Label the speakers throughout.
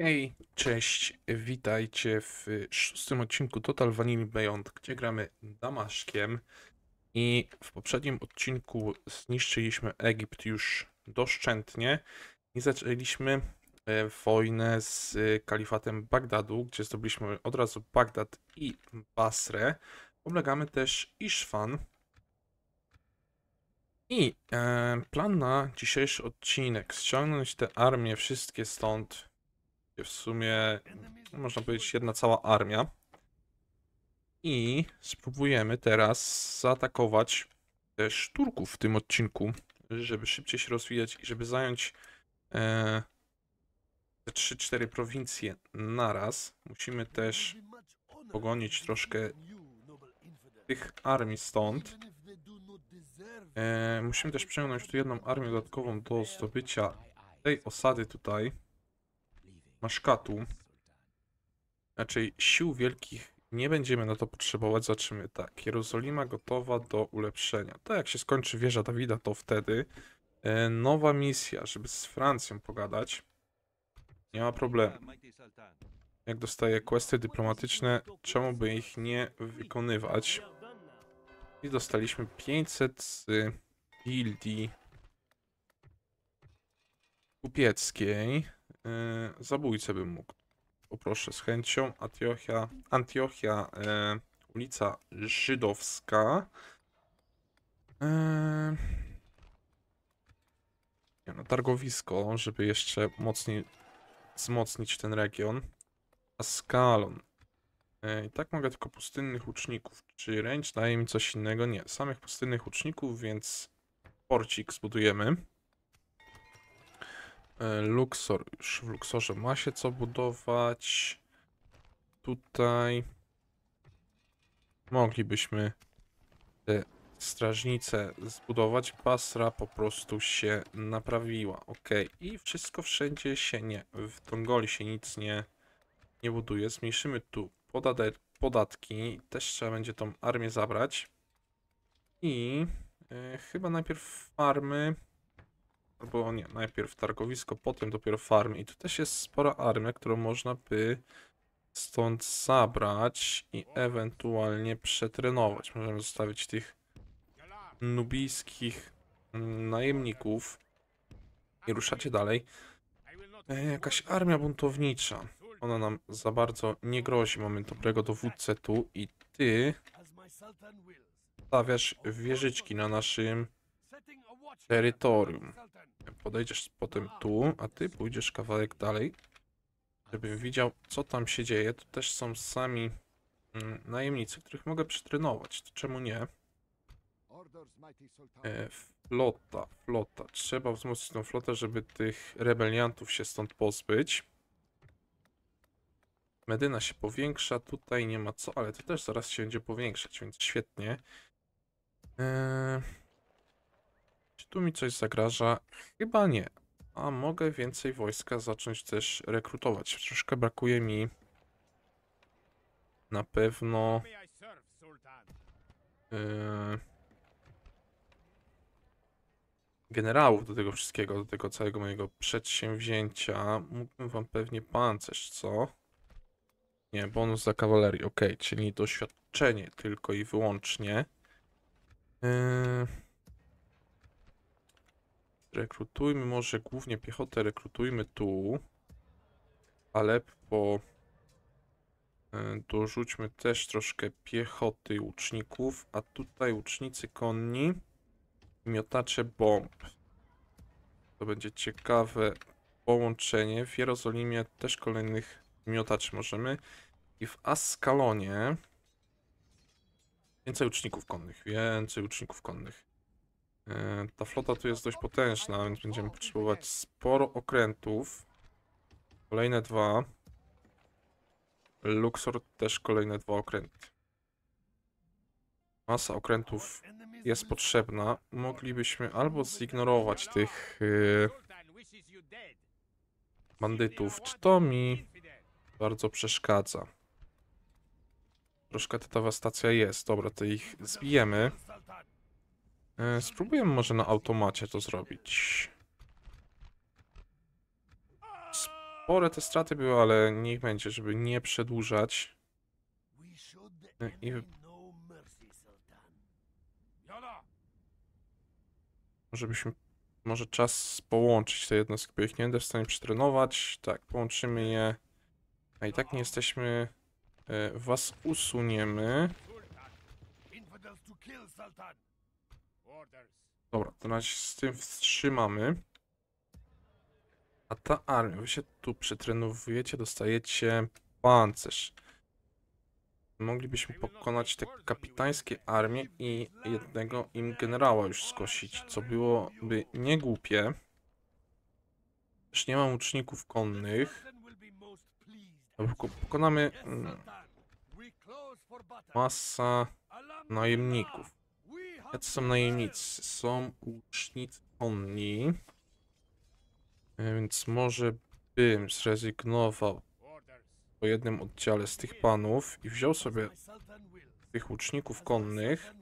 Speaker 1: Hej, cześć, witajcie w szóstym odcinku Total Vanilla Beyond, gdzie gramy Damaszkiem i w poprzednim odcinku zniszczyliśmy Egipt już doszczętnie i zaczęliśmy wojnę z kalifatem Bagdadu, gdzie zdobyliśmy od razu Bagdad i Basrę. Oblegamy też Iszfan i plan na dzisiejszy odcinek, ściągnąć te armie wszystkie stąd. W sumie można powiedzieć jedna cała armia. I spróbujemy teraz zaatakować też Turków w tym odcinku, żeby szybciej się rozwijać i żeby zająć te 3-4 prowincje naraz. Musimy też pogonić troszkę tych armii stąd. Musimy też przyjąć tu jedną armię dodatkową do zdobycia tej osady tutaj. Maszkatu. Raczej sił wielkich nie będziemy na to potrzebować. Zobaczymy tak. Jerozolima gotowa do ulepszenia. To jak się skończy wieża Dawida, to wtedy nowa misja, żeby z Francją pogadać. Nie ma problemu. Jak dostaję questy dyplomatyczne, czemu by ich nie wykonywać? I dostaliśmy 500 z gildii kupieckiej. Zabójcę bym mógł. Poproszę z chęcią. Antiochia, ulica Żydowska. No, targowisko, żeby jeszcze mocniej wzmocnić ten region. Askalon. I tak mogę tylko pustynnych łuczników. Czy range daje mi coś innego? Nie. Samych pustynnych łuczników, więc porcik zbudujemy. Luxor. Już w Luxorze ma się co budować. Tutaj moglibyśmy te strażnice zbudować. Basra po prostu się naprawiła. Ok. I wszystko wszędzie się nie. W Tongoli się nic nie buduje. Zmniejszymy tu podatki. Też trzeba będzie tą armię zabrać. I chyba najpierw farmy. Albo nie, najpierw targowisko, potem dopiero farmy. I tu też jest spora armia, którą można by stąd zabrać i ewentualnie przetrenować. Możemy zostawić tych nubijskich najemników i ruszacie dalej. Jakaś armia buntownicza. Ona nam za bardzo nie grozi. Mamy dobrego dowódcę tu i ty stawiasz wieżyczki na naszym terytorium. Podejdziesz potem tu, a ty pójdziesz kawałek dalej, żebym widział, co tam się dzieje. Tu też są sami najemnicy, których mogę przetrenować. To czemu nie? Flota. Trzeba wzmocnić tą flotę, żeby tych rebeliantów się stąd pozbyć. Medyna się powiększa, tutaj nie ma co, ale to też zaraz się będzie powiększać, więc świetnie. Czy tu mi coś zagraża? Chyba nie. A mogę więcej wojska zacząć też rekrutować. Troszkę brakuje mi na pewno generałów do tego wszystkiego, do tego całego mojego przedsięwzięcia. Mógłbym wam pewnie pancerz, co? Nie, bonus za kawalerię, ok, czyli doświadczenie tylko i wyłącznie. Rekrutujmy może głównie piechotę, rekrutujmy tu. Aleppo. Dorzućmy też troszkę piechoty łuczników, a tutaj łucznicy konni i miotacze bomb. To będzie ciekawe połączenie. W Jerozolimie też kolejnych miotaczy możemy. I w Askalonie więcej łuczników konnych. Ta flota tu jest dość potężna, więc będziemy potrzebować sporo okrętów. Kolejne 2. Luxor też kolejne 2 okręty. Masa okrętów jest potrzebna. Moglibyśmy albo zignorować tych bandytów, czy to mi bardzo przeszkadza. Troszkę ta dewastacja jest. Dobra, to ich zbijemy. Spróbujemy może na automacie to zrobić. spore te straty były, ale niech będzie, żeby nie przedłużać. I żebyśmy... Może czas połączyć te jednostki, bo ich nie będę w stanie przetrenować. Tak, połączymy je. A i tak nie jesteśmy... Was usuniemy. Dobra, to na razie z tym wstrzymamy. A ta armia, wy się tu przetrenowujecie, dostajecie pancerz. Moglibyśmy pokonać te kapitańskie armie i jednego im generała już skosić, co byłoby niegłupie. Też nie mam łuczników konnych. Pokonamy masa najemników. Jacy są najemnicy? Są łucznicy konni. Więc może bym zrezygnował po jednym oddziale z tych panów i wziął sobie tych łuczników konnych,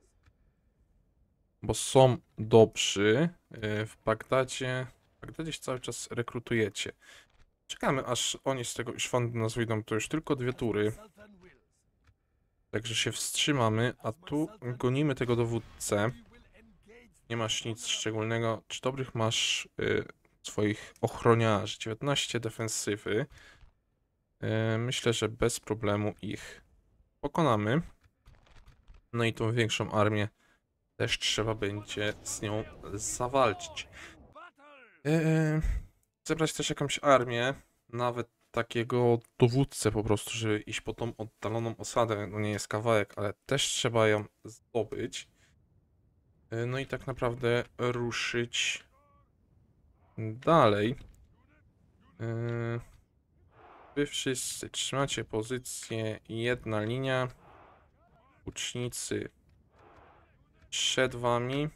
Speaker 1: bo są dobrzy. W Bagdadzie się cały czas rekrutujecie. Czekamy, aż oni z tego Iszfandu nas wyjdą. To już tylko 2 tury. Także się wstrzymamy, a tu gonimy tego dowódcę. Nie masz nic szczególnego. Czy dobrych masz swoich ochroniarzy? 19 defensywy. Myślę, że bez problemu ich pokonamy. No i tą większą armię też trzeba będzie z nią zawalczyć. Zebrać też jakąś armię, nawet takiego dowódcę po prostu, żeby iść po tą oddaloną osadę. No nie jest kawałek, ale też trzeba ją zdobyć. No i tak naprawdę ruszyć dalej. Wy wszyscy trzymacie pozycję, jedna linia. Łucznicy przed wami.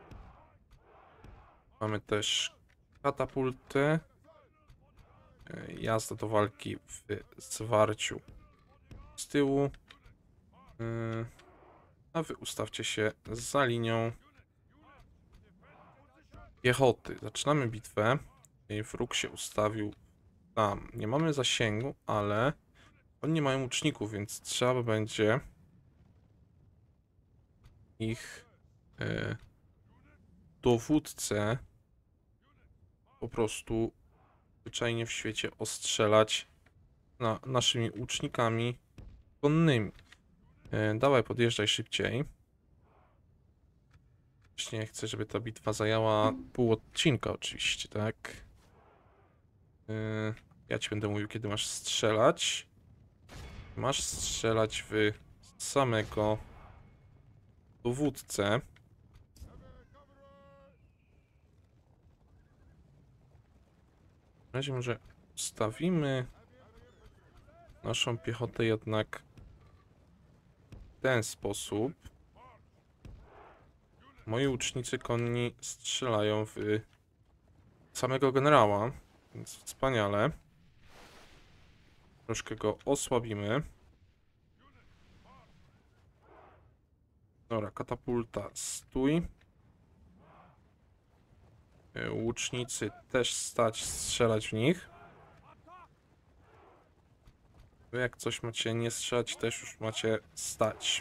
Speaker 1: Mamy też katapultę. Jazda do walki w zwarciu z tyłu. A wy ustawcie się za linią piechoty. Zaczynamy bitwę. Wróg się ustawił tam. Nie mamy zasięgu, ale oni nie mają łuczników, więc trzeba będzie ich dowódcę po prostu zwyczajnie w świecie ostrzelać naszymi łucznikami konnymi. Dawaj, podjeżdżaj szybciej. Właśnie chcę, żeby ta bitwa zajęła pół odcinka oczywiście, tak? Ja ci będę mówił, kiedy masz strzelać. Masz strzelać w samego dowódcę. W razie może stawimy naszą piechotę jednak w ten sposób. Moi łucznicy konni strzelają w samego generała, więc wspaniale. Troszkę go osłabimy. Dobra, katapulta, stój. Łucznicy też stać, strzelać w nich. Wy jak coś macie nie strzelać, też już macie stać.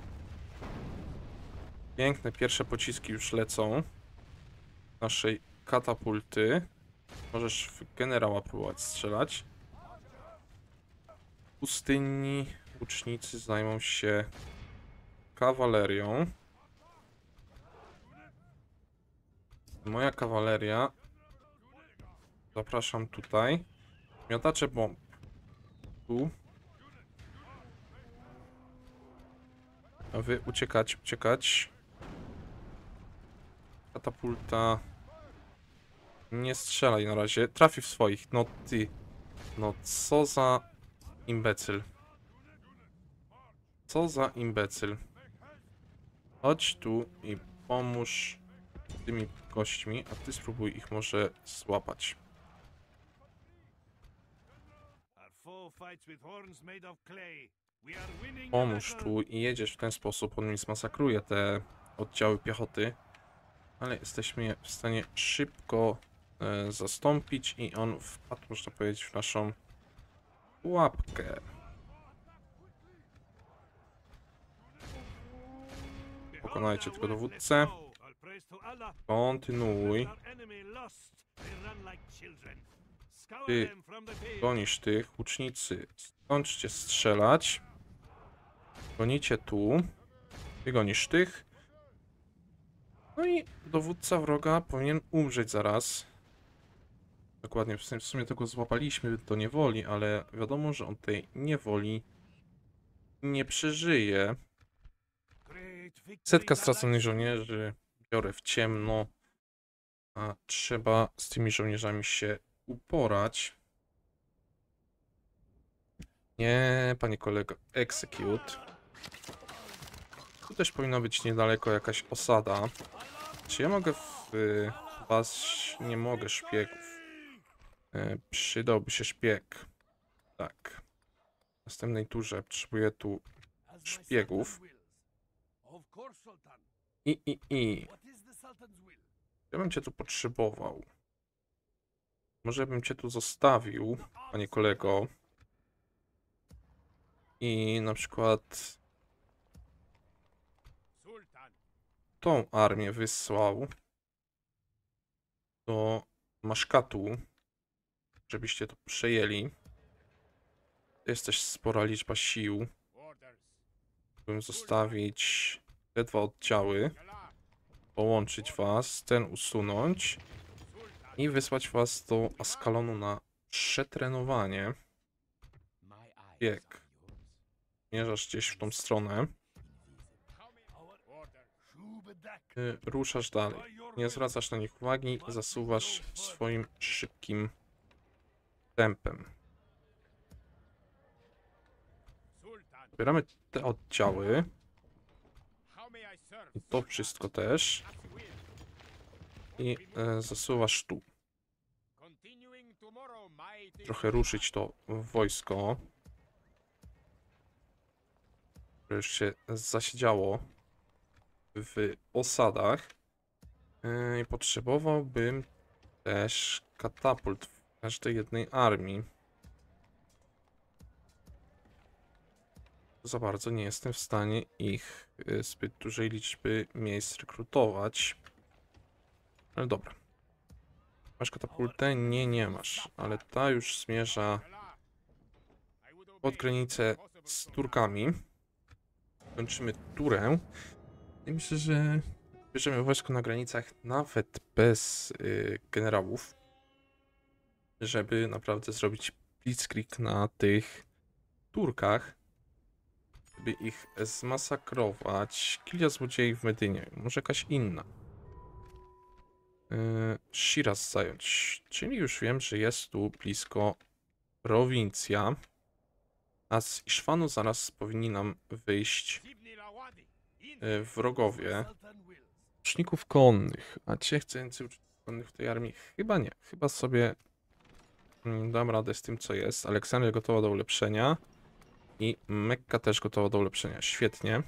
Speaker 1: Piękne pierwsze pociski już lecą naszej katapulty. Możesz w generała próbować strzelać. Pustynni łucznicy zajmą się kawalerią. Moja kawaleria. Zapraszam tutaj. Miotacze bomb. Tu. A wy uciekać, uciekać. Katapulta. Nie strzelaj na razie. Trafi w swoich. No ty. No co za imbecyl. Co za imbecyl. Chodź tu i pomóż tymi gośćmi, a ty spróbuj ich może złapać. Pomóż tu i jedziesz w ten sposób, on mi zmasakruje te oddziały piechoty, ale jesteśmy w stanie szybko zastąpić i on wpadł, można powiedzieć, w naszą pułapkę. Pokonajcie tylko dowódcę. Kontynuuj. Ty gonisz tych, łucznicy. Skończcie strzelać. Gonicie tu. Ty gonisz tych. No i dowódca wroga powinien umrzeć zaraz. Dokładnie, w sumie tego złapaliśmy do niewoli, ale wiadomo, że on tej niewoli nie przeżyje. Setka straconych żołnierzy. Biorę w ciemno. A trzeba z tymi żołnierzami się uporać. Nie, panie kolego, execute. Tu też powinna być niedaleko jakaś osada. Czy ja mogę was... Nie mogę szpiegów. Przydałby się szpieg. Tak. W następnej turze potrzebuję tu szpiegów. Ja bym cię tu potrzebował. Może bym cię tu zostawił, panie kolego. I na przykład tą armię wysłał do Maszkatu, żebyście to przejęli. To jest też spora liczba sił. Bym zostawić te dwa oddziały, połączyć was, ten usunąć i wysłać was do Askalonu na przetrenowanie. Bieg. Zmierzasz gdzieś w tą stronę. Ruszasz dalej. Nie zwracasz na nich uwagi, zasuwasz swoim szybkim tempem. Zbieramy te oddziały. I to wszystko też. I zasuwasz tu. Trochę ruszyć to wojsko, które już się zasiedziało w osadach. I potrzebowałbym też katapult w każdej jednej armii. Za bardzo nie jestem w stanie ich zbyt dużej liczby miejsc rekrutować. Ale dobra. Masz katapultę? Nie, nie masz. Ale ta już zmierza pod granicę z Turkami. Kończymy turę. I myślę, że bierzemy wojsko na granicach nawet bez generałów, żeby naprawdę zrobić blitzkrieg na tych Turkach, by ich zmasakrować. Gilia złodziei w Medynie, może jakaś inna. Shiraz zająć, czyli już wiem, że jest tu blisko prowincja, a z Iszwanu zaraz powinni nam wyjść wrogowie. Łuczników konnych. A cię chcę więcej łuczników konnych w tej armii? Chyba nie. Chyba sobie dam radę z tym, co jest. Aleksandria gotowa do ulepszenia. I Mekka też gotowa do ulepszenia. Świetnie.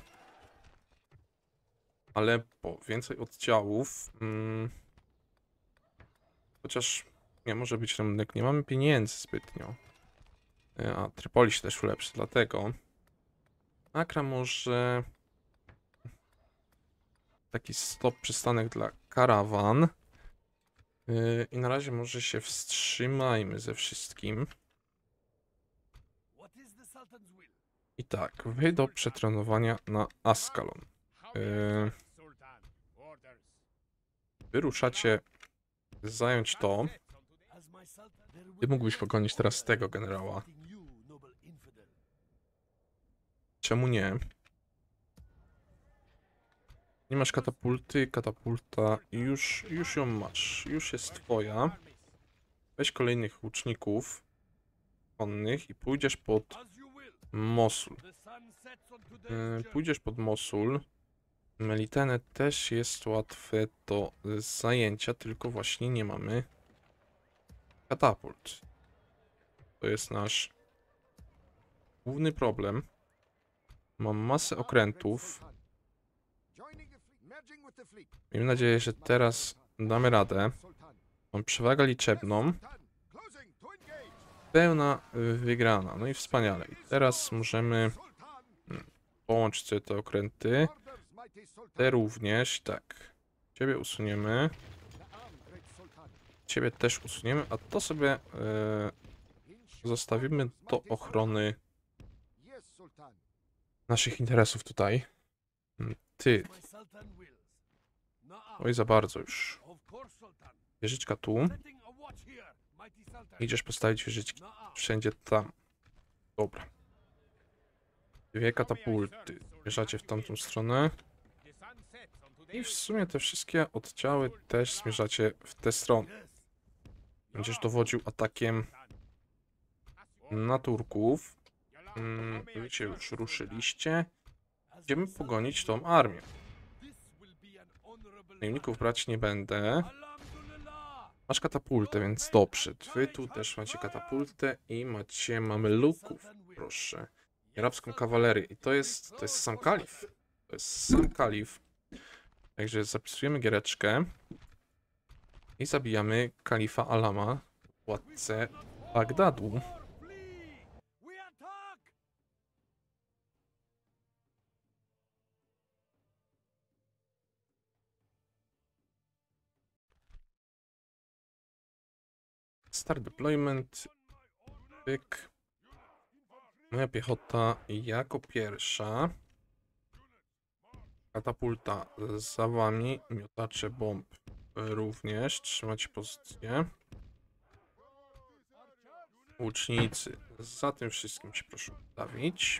Speaker 1: Ale po więcej oddziałów. Chociaż nie może być rynek. Nie mamy pieniędzy zbytnio. A Trypoli się też ulepszy, dlatego. Akra może... Taki stop przystanek dla karawan. I na razie może się wstrzymajmy ze wszystkim. I tak, wyjdę do przetrenowania na Askalon. Wyruszacie zająć to. Ty mógłbyś pogonić teraz tego generała. Czemu nie? Nie masz katapulty, katapulta już ją masz, już jest twoja. Weź kolejnych łuczników konnych i pójdziesz pod Mosul. Pójdziesz pod Mosul. Melitene też jest łatwe do zajęcia, tylko właśnie nie mamy katapult. To jest nasz główny problem. Mam masę okrętów. Miejmy nadzieję, że teraz damy radę. Mam przewagę liczebną. Pełna wygrana. No i wspaniale. I teraz możemy połączyć sobie te okręty. Te również. Tak. Ciebie usuniemy. Ciebie też usuniemy. A to sobie zostawimy do ochrony naszych interesów tutaj. Ty. Oj, za bardzo już. Wieżyczka tu. Idziesz postawić wieżyczki wszędzie tam. Dobra. Dwie katapulty. Zmierzacie w tamtą stronę. I w sumie te wszystkie oddziały też zmierzacie w tę stronę. Będziesz dowodził atakiem na Turków. Wiecie, już ruszyliście. Będziemy pogonić tą armię. Najemników brać nie będę. Masz katapultę, więc dobrze. Wy tu też macie katapultę i macie mameluków, proszę. Arabską kawalerię. I to jest sam kalif. To jest sam kalif. Także zapisujemy giereczkę. I zabijamy kalifa Alama, władcę Bagdadu. Start deployment. Pyk. Moja piechota jako pierwsza. Katapulta za wami. Miotacze bomb również. Trzymać pozycję. Łucznicy. Za tym wszystkim się proszę ustawić.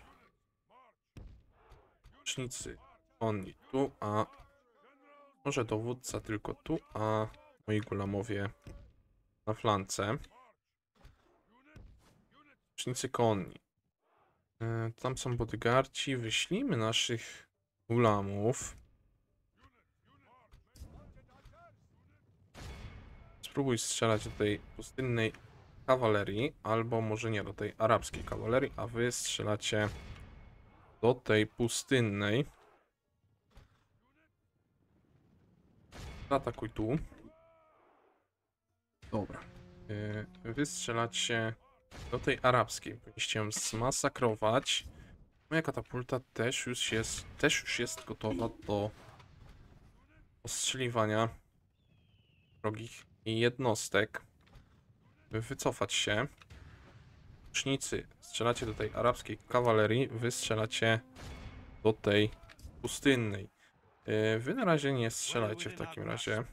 Speaker 1: Łucznicy. Oni tu, a może dowódca tylko tu, a moi gulamowie na flance. Łucznicy konni. Tam są bodyguardci. Wyślijmy naszych gulamów. Spróbuj strzelać do tej pustynnej kawalerii, albo może nie do tej arabskiej kawalerii, a wy strzelacie do tej pustynnej. Zaatakuj tu. Dobra. Wy strzelacie do tej arabskiej. Powinniście ją zmasakrować. Moja katapulta też już jest gotowa do ostrzeliwania wrogich jednostek. Wycofać się. Łucznicy, strzelacie do tej arabskiej kawalerii, wy strzelacie do tej pustynnej. Wy na razie nie strzelajcie w takim razie.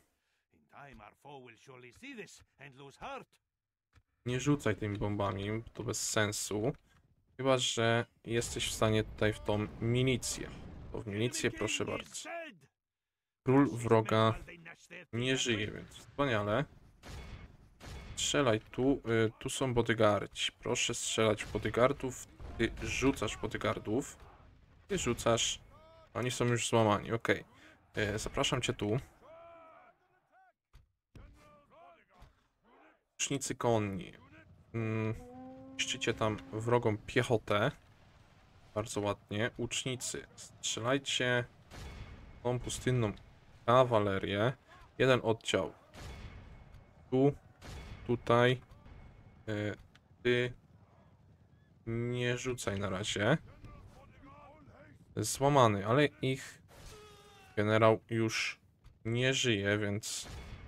Speaker 1: Nie rzucaj tymi bombami, to bez sensu. Chyba że jesteś w stanie tutaj w tą milicję. To w milicję proszę bardzo. Król wroga nie żyje, więc wspaniale. Strzelaj tu. Tu są bodyguardzi. Proszę strzelać w bodyguardów. Ty rzucasz bodyguardów. Ty rzucasz. Oni są już złamani. Ok. Zapraszam cię tu. Łucznicy konni. Niszczycie tam wrogą piechotę. Bardzo ładnie. Łucznicy. Strzelajcie tą pustynną kawalerię. Jeden oddział. Tu. Tutaj. Ty nie rzucaj na razie. Złamany, ale ich generał już nie żyje, więc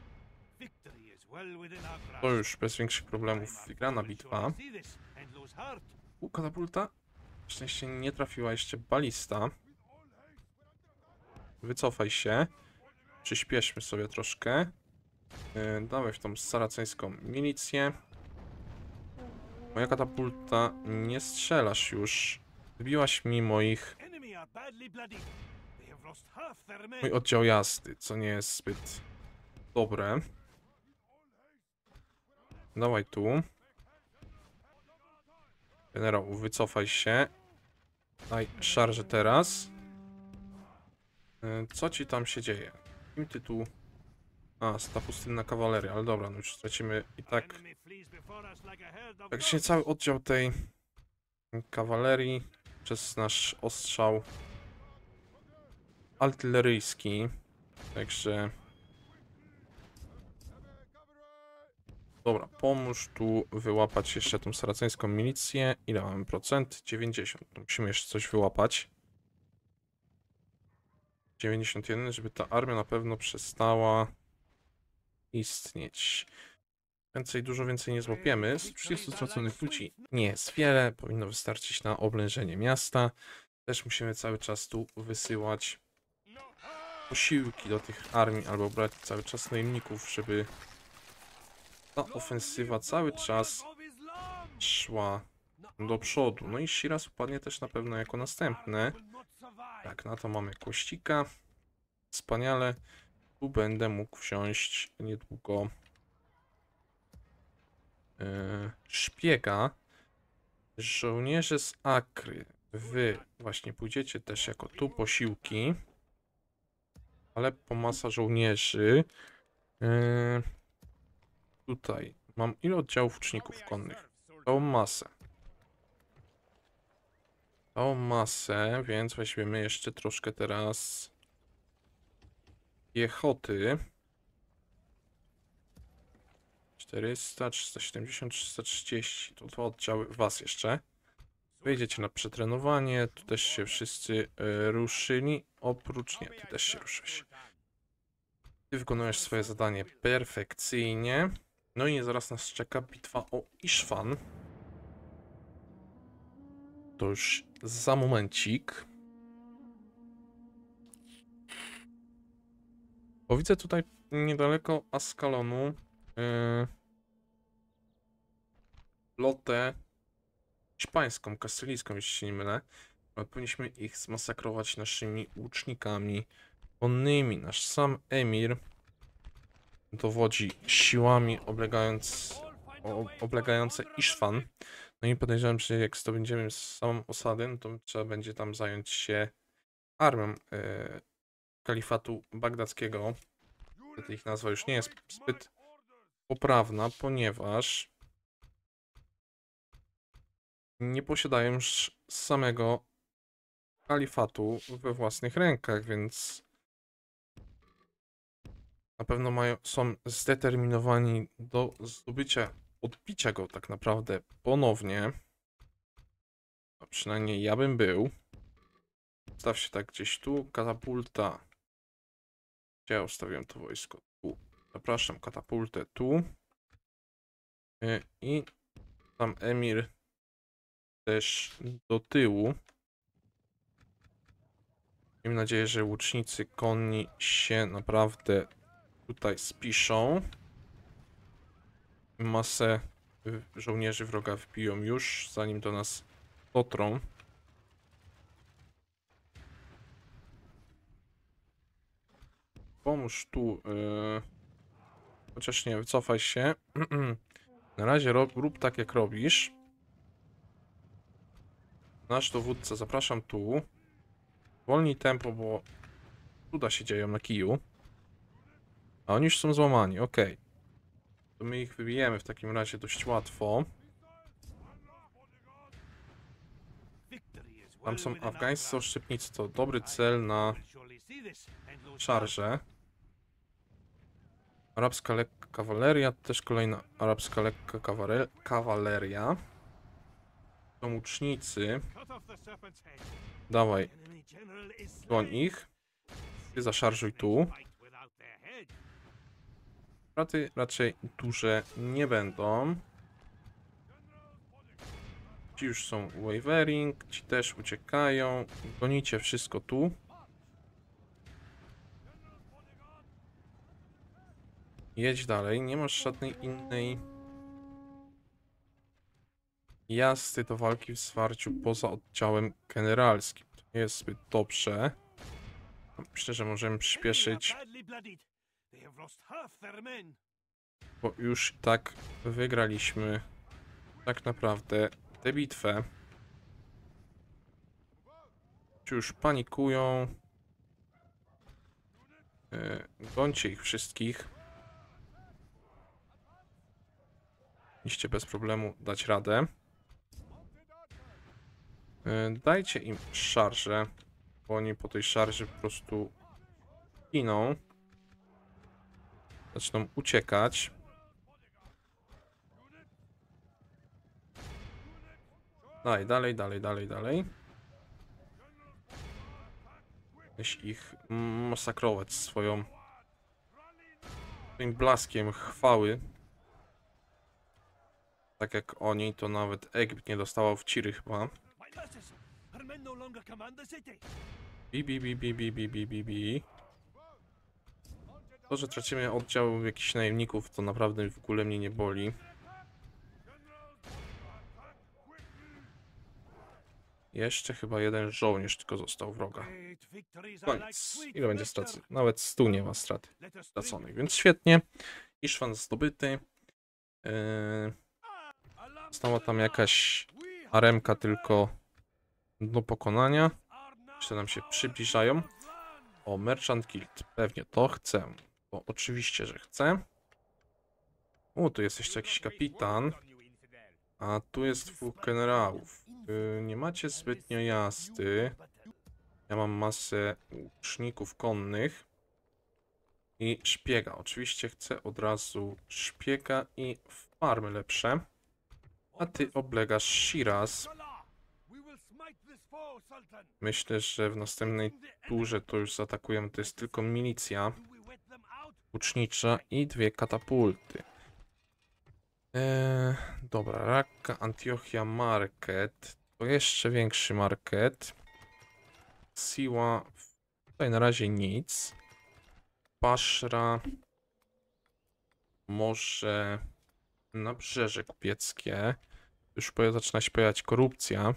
Speaker 1: to już bez większych problemów wygrana bitwa. Katapulta. Na szczęście nie trafiła jeszcze balista. Wycofaj się. Przyspieszmy sobie troszkę. Dawaj w tą saraceńską milicję. Moja katapulta, nie strzelasz już. Wybiłaś mi mój oddział jazdy, co nie jest zbyt dobre. Dawaj tu. Generał, wycofaj się. Daj szarżę teraz. Co ci tam się dzieje? Kim ty tu... A, ta pustynna kawaleria, ale dobra, no już stracimy i tak... Praktycznie cały oddział tej kawalerii przez nasz ostrzał artyleryjski. Także... Dobra, pomóż tu wyłapać jeszcze tą saraceńską milicję. Ile mamy procent? 90. To musimy jeszcze coś wyłapać. 91, żeby ta armia na pewno przestała istnieć. Dużo więcej nie złapiemy. Z 30 straconych ludzi nie jest wiele. Powinno wystarczyć na oblężenie miasta. Też musimy cały czas tu wysyłać posiłki do tych armii, albo brać cały czas najemników, żeby ta ofensywa cały czas szła do przodu. No i Shiraz upadnie też na pewno jako następne. Tak, na to mamy Kościka. Wspaniale. Tu będę mógł wziąć niedługo szpiega. Żołnierze z Akry. Wy właśnie pójdziecie też jako tu posiłki. Ale po masa żołnierzy. Tutaj mam ile oddziałów łuczników konnych? Całą masę. Całą masę, więc weźmiemy jeszcze troszkę teraz piechoty. 400, 370, 330. To dwa oddziały was jeszcze. Wyjdziecie na przetrenowanie. Tu też się wszyscy ruszyli. Oprócz nie, ty też się ruszyłeś. Ty wykonujesz swoje zadanie perfekcyjnie. No i zaraz nas czeka bitwa o Iszwan. To już za momencik. Bo widzę tutaj niedaleko Askalonu flotę hiszpańską, kastylijską, jeśli się nie mylę. Ale powinniśmy ich zmasakrować naszymi łucznikami konnymi. Nasz sam emir dowodzi siłami oblegające Iszwan. No i podejrzewam, że jak zdobędziemy samą osadę, no to trzeba będzie tam zająć się armią kalifatu bagdackiego. Wtedy ich nazwa już nie jest zbyt poprawna, ponieważ nie posiadają już samego kalifatu we własnych rękach, więc na pewno są zdeterminowani do zdobycia, odbicia go tak naprawdę ponownie. A przynajmniej ja bym był. Staw się tak gdzieś tu, katapulta. Gdzie ja ustawiłem to wojsko? Tu. Zapraszam, katapultę tu. I tam emir też do tyłu. Mam nadzieję, że łucznicy konni się naprawdę tutaj spiszą. Masę żołnierzy wroga wbiją już, zanim do nas dotrą. Pomóż tu. Chociaż nie, wycofaj się. Na razie rób tak, jak robisz. Nasz dowódca, zapraszam tu. Wolnij tempo, bo cuda się dzieją na kiju. A oni już są złamani, ok. To my ich wybijemy w takim razie dość łatwo. Tam są afgańscy oszczepnicy, to dobry cel na szarże. Arabska lekka kawaleria, też kolejna arabska lekka kawaleria. Są łucznicy. Dawaj, goń ich. Ty zaszarżuj tu. Straty raczej duże nie będą. Ci już są wavering, ci też uciekają. Gonicie wszystko tu. Jedź dalej, nie masz żadnej innej jazdy do walki w zwarciu poza oddziałem generalskim. To nie jest zbyt dobrze. Myślę, że możemy przyspieszyć, bo już tak wygraliśmy tak naprawdę tę bitwę. Ci już panikują. Gońcie ich wszystkich. Mieliście bez problemu dać radę. Dajcie im szarżę, bo oni po tej szarży po prostu giną. Zaczną uciekać. Dalej. Weź ich masakrować swoim blaskiem chwały. Tak jak oni, to nawet Egipt nie dostawał w ciry chyba. Bi. To, że tracimy oddział jakichś najemników, to naprawdę w ogóle mnie nie boli. Jeszcze chyba jeden żołnierz tylko został wroga. Koniec. Ile będzie straty? Nawet 100 nie ma straty straconych, więc świetnie. Iszwan zdobyty. Została tam jakaś aremka tylko do pokonania. Jeszcze nam się przybliżają. O, Merchant Guild. Pewnie to chcę. Bo oczywiście, że chcę. O, tu jest jeszcze jakiś kapitan. A tu jest dwóch generałów. Nie macie zbytnio jazdy. Ja mam masę łuczników konnych. I szpiega. Oczywiście chcę od razu szpiega i farmy lepsze. A ty oblegasz Shiraz. Myślę, że w następnej turze to już zaatakujemy. To jest tylko milicja łucznicza i 2 katapulty. Dobra, Raqqa, Antiochia Market. To jeszcze większy market. Siła. Tutaj na razie nic. Baszra. Może Nabrzeże Kupieckie. Już zaczyna się pojawiać korupcja.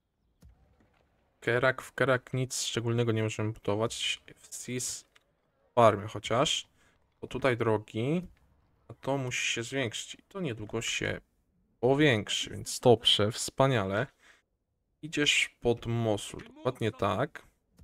Speaker 1: W Kerak nic szczególnego nie możemy budować. W Sis farmy chociaż. Bo tutaj drogi. A to musi się zwiększyć. I to niedługo się powiększy, więc dobrze, wspaniale. Idziesz pod Mosul. Dokładnie tak.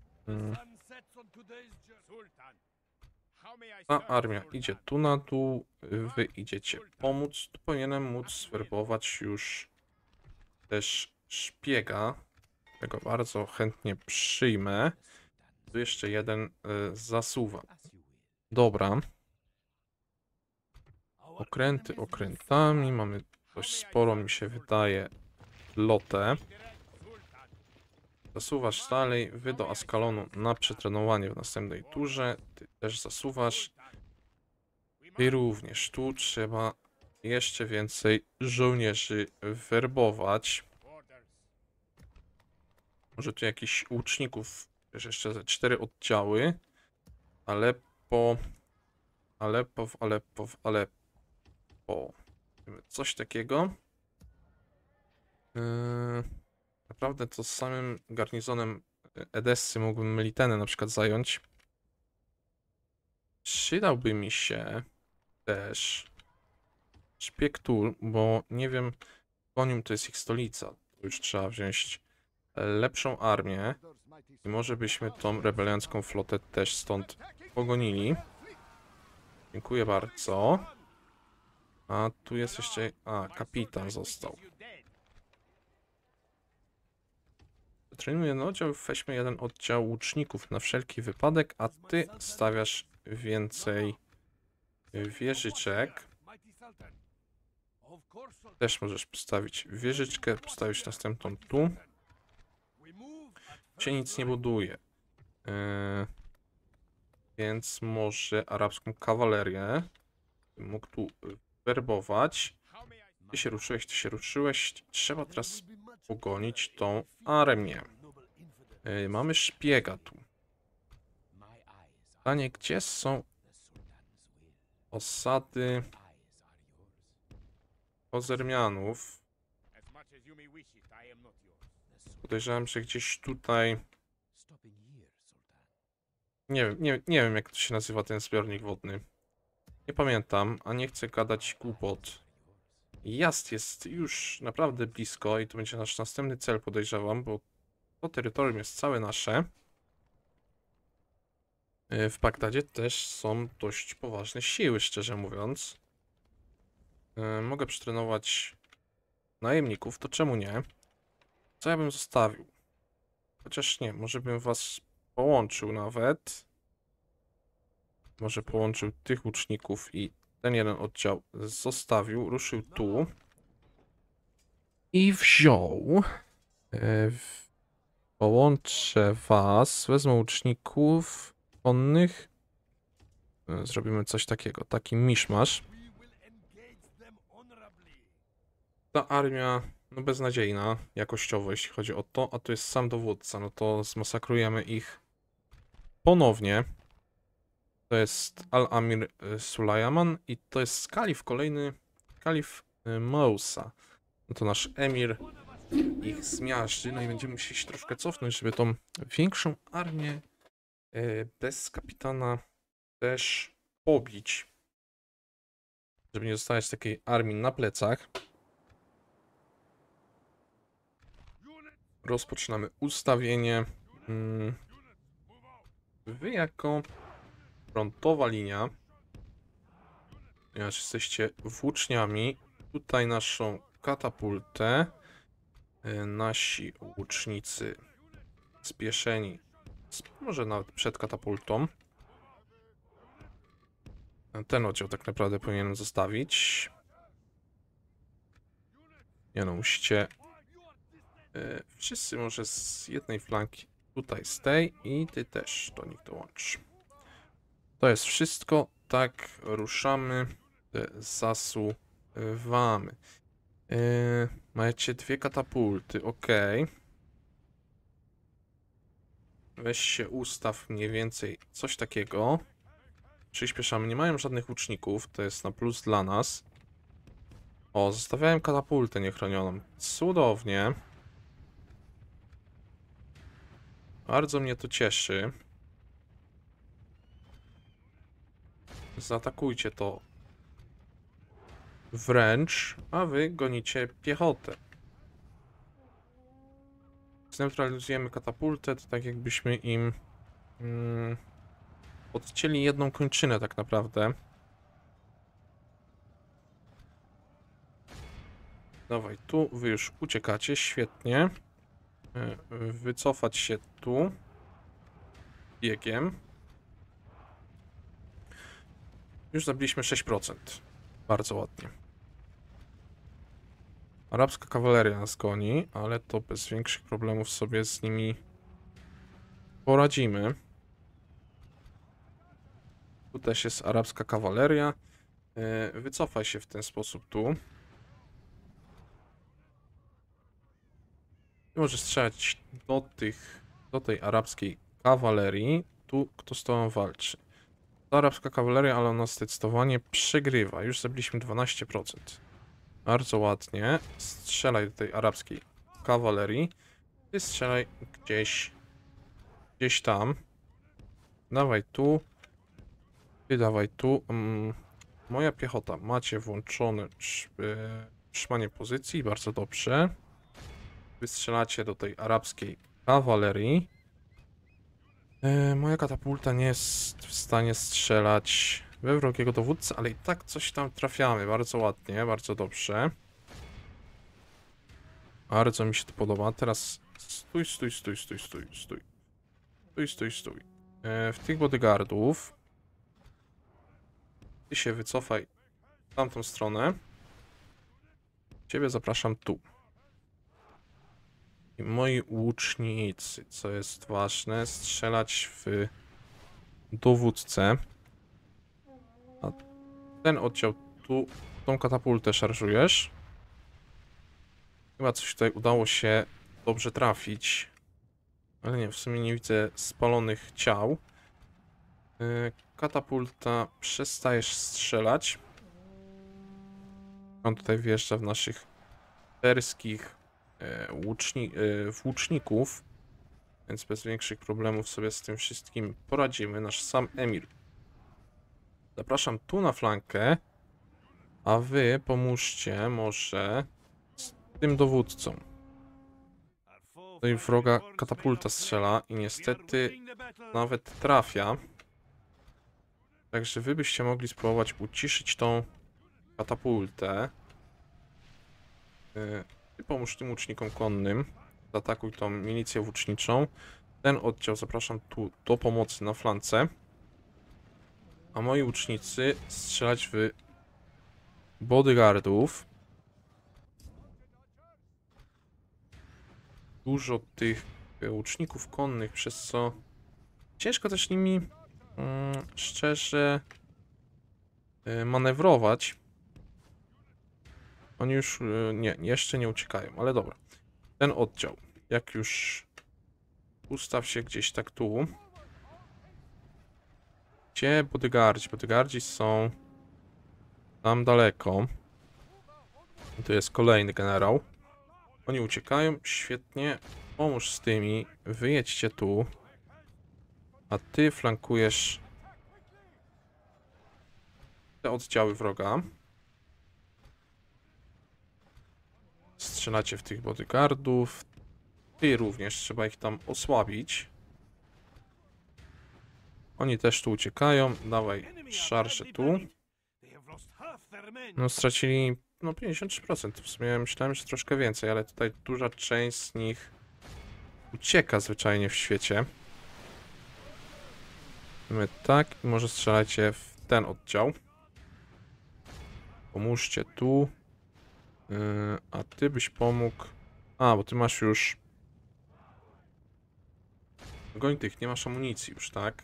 Speaker 1: Ta armia idzie tu na dół. Wy idziecie pomóc. Tu powinienem móc swerbować już też szpiega. Tego bardzo chętnie przyjmę. Tu jeszcze jeden zasuwa. Dobra. Okręty okrętami. Mamy dość sporo, mi się wydaje, lotę. Zasuwasz dalej. Wy do Askalonu na przetrenowanie w następnej turze. Ty też zasuwasz. I również tu trzeba jeszcze więcej żołnierzy werbować. Może tu jakichś łuczników, też jeszcze ze 4 oddziały. Aleppo. Coś takiego. Naprawdę to z samym garnizonem Edessy mógłbym Melitenę na przykład zająć. Przydałby mi się też szpieg Tul, bo nie wiem, Konium to jest ich stolica. Tu już trzeba wziąć lepszą armię i może byśmy tą rebeliancką flotę też stąd pogonili. Dziękuję bardzo. A tu jest jeszcze... A, kapitan został. Trenuję jeden oddział, weźmy jeden oddział łuczników na wszelki wypadek, a ty stawiasz więcej wieżyczek. Też możesz postawić wieżyczkę, postawić następną tu. Się nic nie buduje. Więc może arabską kawalerię mógł tu werbować. Ty się ruszyłeś. Trzeba teraz pogonić tą armię. Mamy szpiega tu. Pytanie, gdzie są osady Ozermianów? Podejrzewam, że gdzieś tutaj... Nie wiem jak to się nazywa ten zbiornik wodny. Nie pamiętam, a nie chcę gadać głupot. Jasd jest już naprawdę blisko i to będzie nasz następny cel, podejrzewam, bo to terytorium jest całe nasze. W Bagdadzie też są dość poważne siły, szczerze mówiąc. Mogę przetrenować najemników, to czemu nie? Co ja bym zostawił? Chociaż nie, może bym was połączył nawet. Może połączył tych łuczników i ten jeden oddział zostawił, ruszył tu. I wziął Połączę was, wezmę łuczników konnych. Zrobimy coś takiego, taki miszmasz. Ta armia, no beznadziejna jakościowo, jeśli chodzi o to, a tu jest sam dowódca, no to zmasakrujemy ich ponownie. To jest Al-Amir Sulajman i to jest kalif, kolejny kalif Mousa. No to nasz emir ich zmiażdży, no i będziemy musieli się troszkę cofnąć, żeby tą większą armię bez kapitana też pobić. Żeby nie zostawiać takiej armii na plecach. Rozpoczynamy ustawienie. Wy jako frontowa linia, ponieważ jesteście włóczniami, tutaj naszą katapultę, nasi łucznicy spieszeni, może nawet przed katapultą. Ten oddział tak naprawdę powinienem zostawić. Nie no, musicie wszyscy może z jednej flanki tutaj z tej i ty też do nich dołącz. To jest wszystko. Tak, ruszamy. Zasuwamy. Macie dwie katapulty, ok. Weź się ustaw mniej więcej coś takiego. Przyspieszamy. Nie mają żadnych łuczników, to jest na plus dla nas. O, zostawiałem katapultę niechronioną. Cudownie. Bardzo mnie to cieszy. Zaatakujcie to wręcz, a wy gonicie piechotę. Zneutralizujemy katapultę, to tak jakbyśmy im odcięli jedną kończynę tak naprawdę. Dawaj, tu wy już uciekacie, świetnie. Wycofać się tu biegiem. Już zabiliśmy 6%. Bardzo ładnie. Arabska kawaleria nas goni, ale to bez większych problemów sobie z nimi poradzimy. Tu też jest arabska kawaleria. Wycofaj się w ten sposób tu. I możesz strzelać do tej arabskiej kawalerii. Tu kto z tobą walczy. To arabska kawaleria, ale ona zdecydowanie przegrywa. Już zabiliśmy 12%. Bardzo ładnie. Strzelaj do tej arabskiej kawalerii. Ty strzelaj gdzieś tam. Dawaj tu. Ty dawaj tu. Moja piechota. Macie włączone trzymanie pozycji. Bardzo dobrze. Wystrzelacie do tej arabskiej kawalerii. Moja katapulta nie jest w stanie strzelać we wrogiego dowódcę, ale i tak coś tam trafiamy. Bardzo ładnie, bardzo dobrze. Bardzo mi się to podoba. Teraz stój. W tych bodyguardów ty się wycofaj w tamtą stronę. Ciebie zapraszam tu. I moi łucznicy, co jest ważne, strzelać w dowódcę. A ten oddział tu, tą katapultę szarżujesz. Chyba coś tutaj udało się dobrze trafić. Ale nie, w sumie nie widzę spalonych ciał. Katapulta, przestajesz strzelać. On tutaj wjeżdża w naszych perskich włóczników, więc bez większych problemów sobie z tym wszystkim poradzimy. Nasz sam emir. Zapraszam tu na flankę, a wy pomóżcie może z tym dowódcą. Tutaj wroga katapulta strzela i niestety nawet trafia. Także wy byście mogli spróbować uciszyć tą katapultę. Ty pomóż tym łucznikom konnym. Zaatakuj tą milicję włóczniczą. Ten oddział zapraszam tu do pomocy na flance. A moi łucznicy strzelać w bodyguardów. dużo tych łuczników konnych, przez co ciężko też nimi szczerze manewrować. Oni już nie, jeszcze nie uciekają, ale dobra. Ten oddział, jak już ustaw się gdzieś tak tu. Gdzie bodyguardzi? Bodyguardzi są tam daleko. I tu jest kolejny generał. Oni uciekają, świetnie. Pomóż z tymi, wyjedźcie tu. A ty flankujesz te oddziały wroga. Strzelacie w tych bodyguardów. Ty również, trzeba ich tam osłabić. Oni też tu uciekają. Dawaj, szarże tu. No stracili, no 53%. W sumie myślałem, że troszkę więcej, ale tutaj duża część z nich ucieka zwyczajnie w świecie. My tak i może strzelajcie w ten oddział. Pomóżcie tu. A ty byś pomógł... A, bo ty masz już... Goń tych, nie masz amunicji już, tak?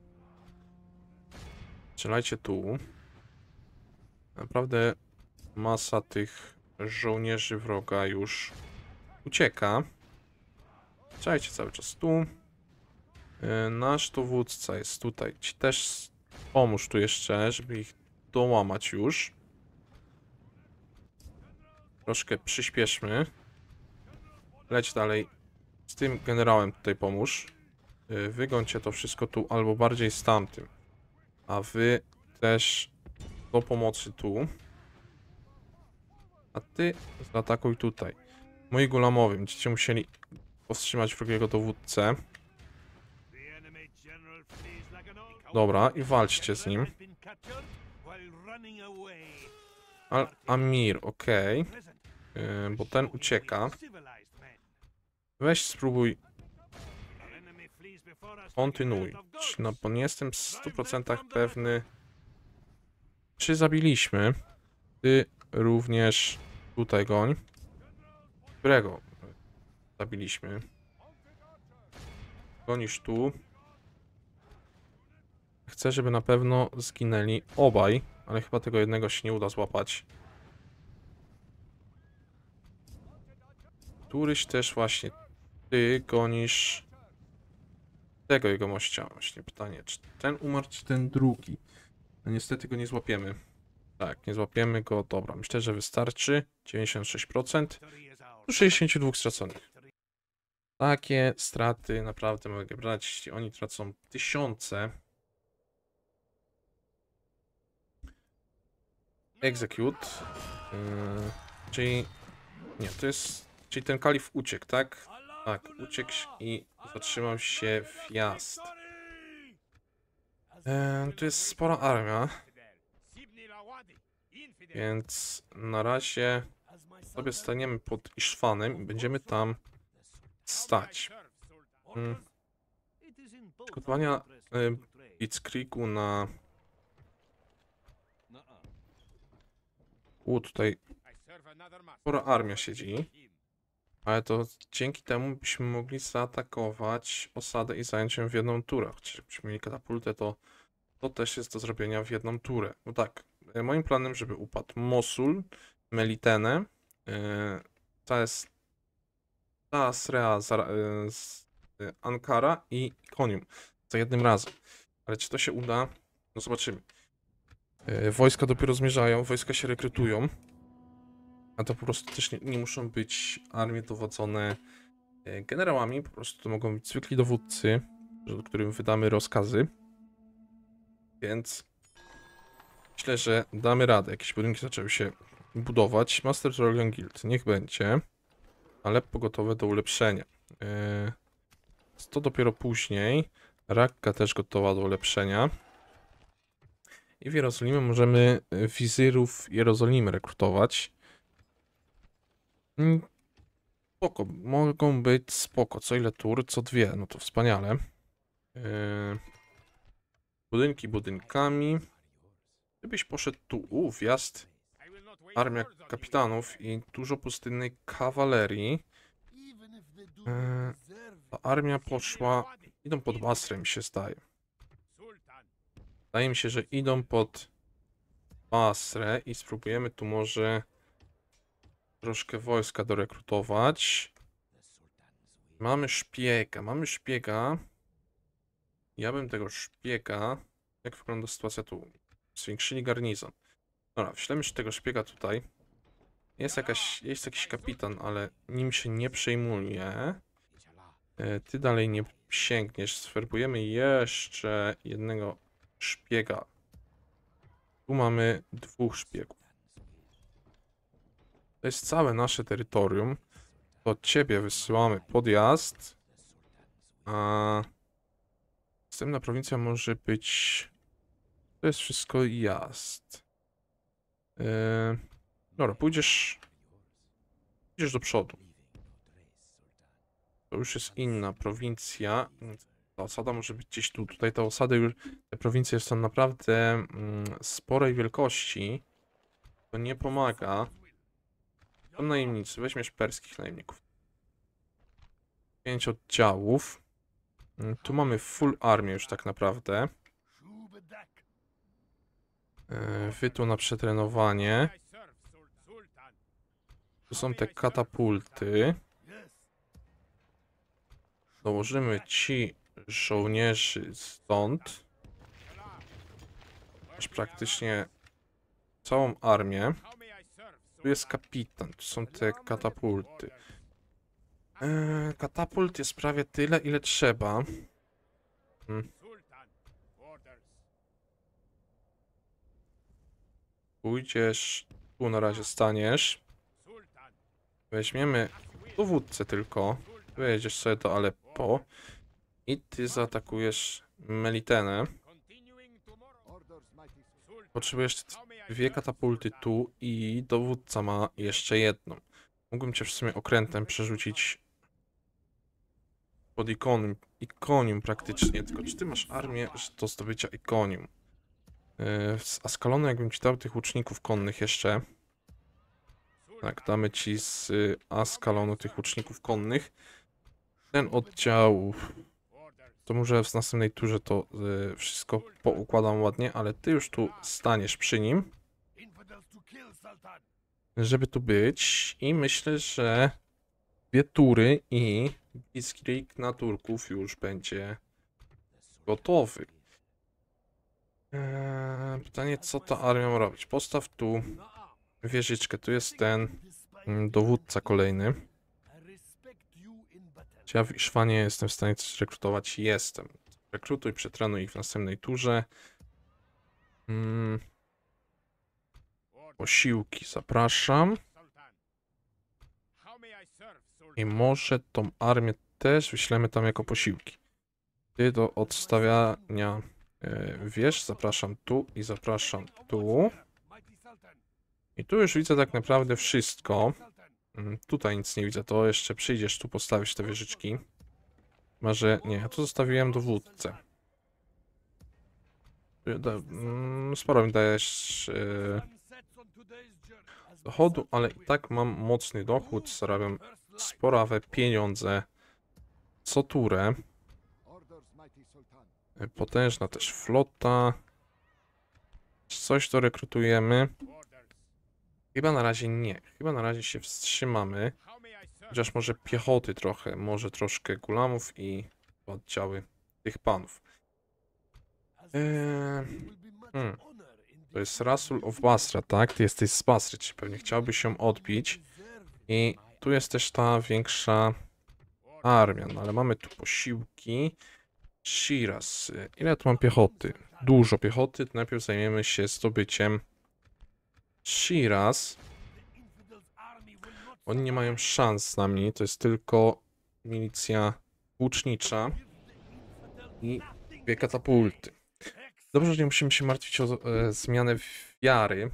Speaker 1: Strzelajcie tu. Naprawdę masa tych żołnierzy wroga już ucieka. Strzelajcie cały czas tu. Nasz dowódca jest tutaj. Ci też pomóż tu jeszcze, żeby ich dołamać już. Troszkę przyspieszmy. Leć dalej. Z tym generałem tutaj pomóż. Wygońcie to wszystko tu, albo bardziej z tamtym. A wy też do pomocy tu. A ty zaatakuj tutaj. Moi gulamowie będziecie musieli powstrzymać wrogiego dowódcę. Dobra, i walczcie z nim. Al-Amir, okej. Bo ten ucieka. Weź spróbuj. Kontynuuj. No, bo nie jestem w 100% pewny, czy zabiliśmy. Ty również tutaj goń. Którego zabiliśmy? Gonisz tu. Chcę, żeby na pewno zginęli obaj, ale chyba tego jednego się nie uda złapać. Któryś też właśnie ty gonisz tego jegomościa. Właśnie pytanie, czy ten umarł, czy ten drugi? No niestety go nie złapiemy. Tak, nie złapiemy go. Dobra, myślę, że wystarczy. 96%. Do 62 straconych. Takie straty naprawdę mogę brać, jeśli oni tracą tysiące. Execute. Czyli... Nie, to jest... Czyli ten kalif uciekł, tak? Tak, uciekł i zatrzymał się wjazd. Tu jest spora armia. Więc na razie sobie staniemy pod Iszwanem i będziemy tam stać. Przygotowania Blitzkriegu na... Tutaj spora armia siedzi. Ale to dzięki temu byśmy mogli zaatakować osadę i zająć ją w jedną turę. Chociaż jakbyśmy mieli katapultę, to też jest do zrobienia w jedną turę. No tak, moim planem, żeby upadł Mosul, Melitene, Taasrea, Ankara i Ikonium za jednym razem. Ale czy to się uda? No zobaczymy. Wojska dopiero zmierzają, wojska się rekrutują. A to po prostu też nie muszą być armie dowodzone generałami, po prostu to mogą być zwykli dowódcy, którym wydamy rozkazy. Więc myślę, że damy radę. Jakieś budynki zaczęły się budować. Master Trollion Guild, niech będzie, ale pogotowe do ulepszenia. To dopiero później. Rakka też gotowa do ulepszenia. I w Jerozolimie możemy wizyrów Jerozolimy rekrutować. Spoko, mogą być spoko. Co ile tur? Co dwie, no to wspaniale. Budynki budynkami. Gdybyś poszedł tu, wjazd, armia kapitanów i dużo pustynnej kawalerii. Ta armia poszła... Idą pod Basrę, mi się zdaje. Wydaje mi się, że idą pod Basrę i spróbujemy tu może troszkę wojska dorekrutować. Mamy szpiega. Ja bym tego szpiega... Jak wygląda sytuacja tu? Zwiększyli garnizon. Dobra, wślemy już tego szpiega tutaj. Jest jakiś kapitan, ale nim się nie przejmuje. Ty dalej nie sięgniesz. Swerbujemy jeszcze jednego szpiega. Tu mamy 2 szpiegów. To jest całe nasze terytorium. Do ciebie wysyłamy podjazd. A następna prowincja może być... To jest wszystko jazd. Dobra, pójdziesz do przodu. To już jest inna prowincja. Ta osada może być gdzieś tu. Tutaj te osady już... Te prowincje są naprawdę sporej wielkości. To nie pomaga. To najemnicy. Weźmiesz perskich najemników. 5 oddziałów. Tu mamy full armię już tak naprawdę. Wy tu na przetrenowanie. Tu są te katapulty. Dołożymy ci żołnierzy stąd. Masz praktycznie całą armię. Tu jest kapitan, tu są te katapulty. Katapult jest prawie tyle, ile trzeba. Pójdziesz, tu na razie staniesz. Weźmiemy dowódcę tylko. Wyjedziesz sobie do Aleppo. I ty zaatakujesz Melitenę. Potrzebujesz 2 katapulty tu i dowódca ma jeszcze jedną. Mógłbym cię w sumie okrętem przerzucić pod Ikonium praktycznie. Tylko czy ty masz armię do zdobycia Ikonium? Z Askalonu jakbym ci dał tych łuczników konnych jeszcze. Tak, damy ci z Askalonu tych łuczników konnych. Ten oddział... To może w następnej turze to wszystko poukładam ładnie, ale ty już tu staniesz przy nim. Żeby tu być. I myślę, że 2 tury i Blitzkrieg na Turków już będzie gotowy. Pytanie, co ta armia ma robić? Postaw tu wieżyczkę. Tu jest ten dowódca kolejny. Czy ja w Iszwanie jestem w stanie coś rekrutować? Jestem. Rekrutuj, przetrenuj ich w następnej turze. Posiłki zapraszam. I może tą armię też wyślemy tam jako posiłki. Ty do odstawiania wież zapraszam tu i zapraszam tu. I tu już widzę tak naprawdę wszystko. Tutaj nic nie widzę, to jeszcze przyjdziesz tu postawić te wieżyczki. Może nie, ja tu zostawiłem dowódcę. Sporo mi dajesz dochodu, ale i tak mam mocny dochód, zarabiam sporawe pieniądze co turę. Potężna też flota. Coś to rekrutujemy. Chyba na razie nie. Chyba na razie się wstrzymamy. Chociaż może piechoty trochę, może troszkę gulamów i oddziały tych panów. To jest Rasul of Basra, tak? Ty jesteś z Basry, czyli pewnie chciałbyś się odbić. I tu jest też ta większa armia, no ale mamy tu posiłki. Shiraz. Ile tu mam piechoty? Dużo piechoty. To najpierw zajmiemy się zdobyciem Shiraz. Oni nie mają szans z nami. To jest tylko milicja łucznicza i 2 katapulty. Dobrze, że nie musimy się martwić o zmianę wiary.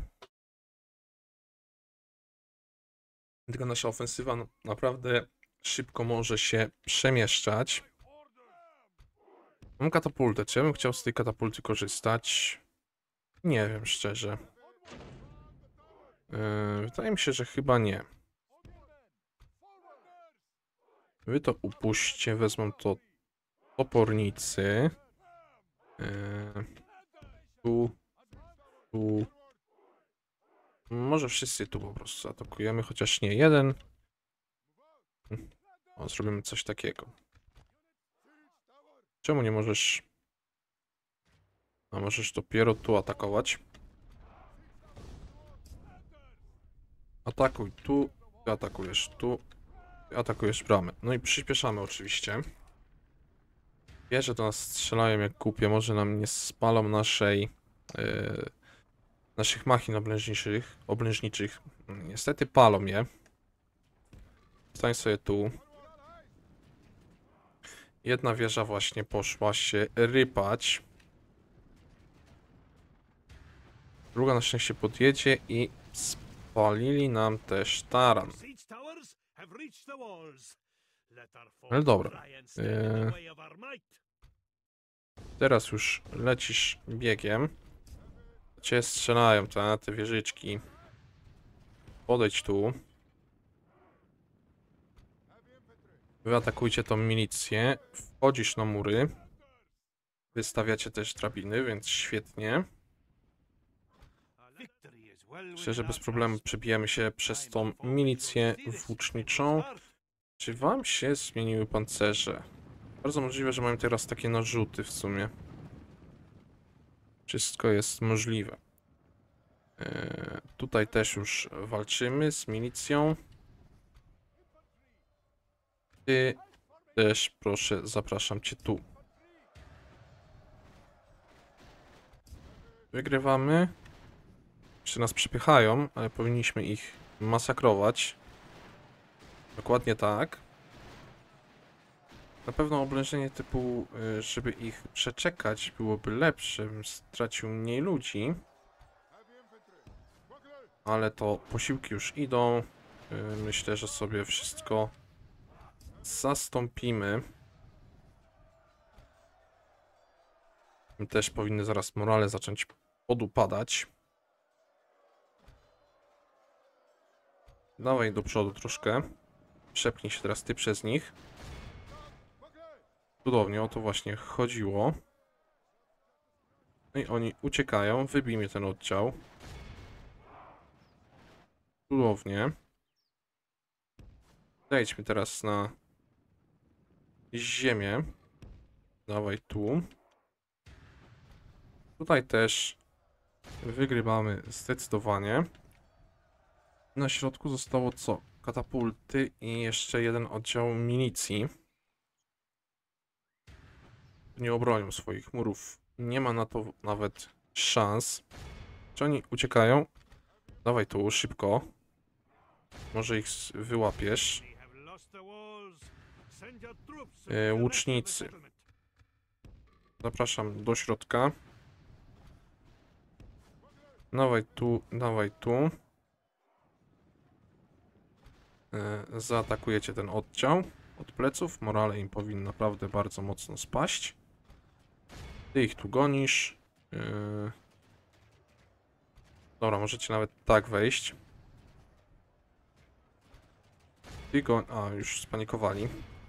Speaker 1: Tylko nasza ofensywa naprawdę szybko może się przemieszczać. Mam katapultę. Czy ja bym chciał z tej katapulty korzystać? Nie wiem, szczerze. Wydaje mi się, że chyba nie. Wy to upuśćcie, wezmą to topornicy. Tu, tu. Może wszyscy tu po prostu atakujemy, chociaż nie jeden. O, zrobimy coś takiego. Czemu nie możesz... A możesz dopiero tu atakować. Atakuj tu, ty atakujesz tu, ty atakujesz bramę. No i przyspieszamy oczywiście. Wieże do nas strzelają jak głupie, może nam nie spalą naszych machin oblężniczych. Niestety palą je. Stań sobie tu. Jedna wieża właśnie poszła się rypać. Druga na szczęście podjedzie i spalili nam też taran. Ale dobra. Teraz już lecisz biegiem. Cię strzelają te wieżyczki. Podejdź tu. Wy atakujcie tą milicję. Wchodzisz na mury. Wystawiacie też drabiny, więc świetnie. Myślę, że bez problemu przebijemy się przez tą milicję włóczniczą. Czy wam się zmieniły pancerze? Bardzo możliwe, że mają teraz takie narzuty w sumie. Wszystko jest możliwe. Tutaj też już walczymy z milicją. Ty też, proszę, zapraszam cię tu. Wygrywamy. Jeszcze nas przypychają, ale powinniśmy ich masakrować. Dokładnie tak. Na pewno oblężenie typu, żeby ich przeczekać, byłoby lepsze, bym stracił mniej ludzi. Ale to posiłki już idą. Myślę, że sobie wszystko zastąpimy. Też powinny zaraz morale zacząć podupadać. Dawaj do przodu troszkę. Przepnij się teraz ty przez nich. Cudownie, o to właśnie chodziło. No i oni uciekają. Wybijmy ten oddział. Cudownie. Zejdźmy teraz na ziemię. Dawaj tu. Tutaj też wygrywamy zdecydowanie. Na środku zostało co? Katapulty i jeszcze jeden oddział milicji. Nie obronią swoich murów. Nie ma na to nawet szans. Czy oni uciekają? Dawaj tu, szybko. Może ich wyłapiesz. Łucznicy. Zapraszam do środka. Dawaj tu, dawaj tu. Zaatakujecie ten oddział od pleców. Morale im powinno naprawdę bardzo mocno spaść. Ty ich tu gonisz. Dobra, możecie nawet tak wejść. Ty A, już spanikowali.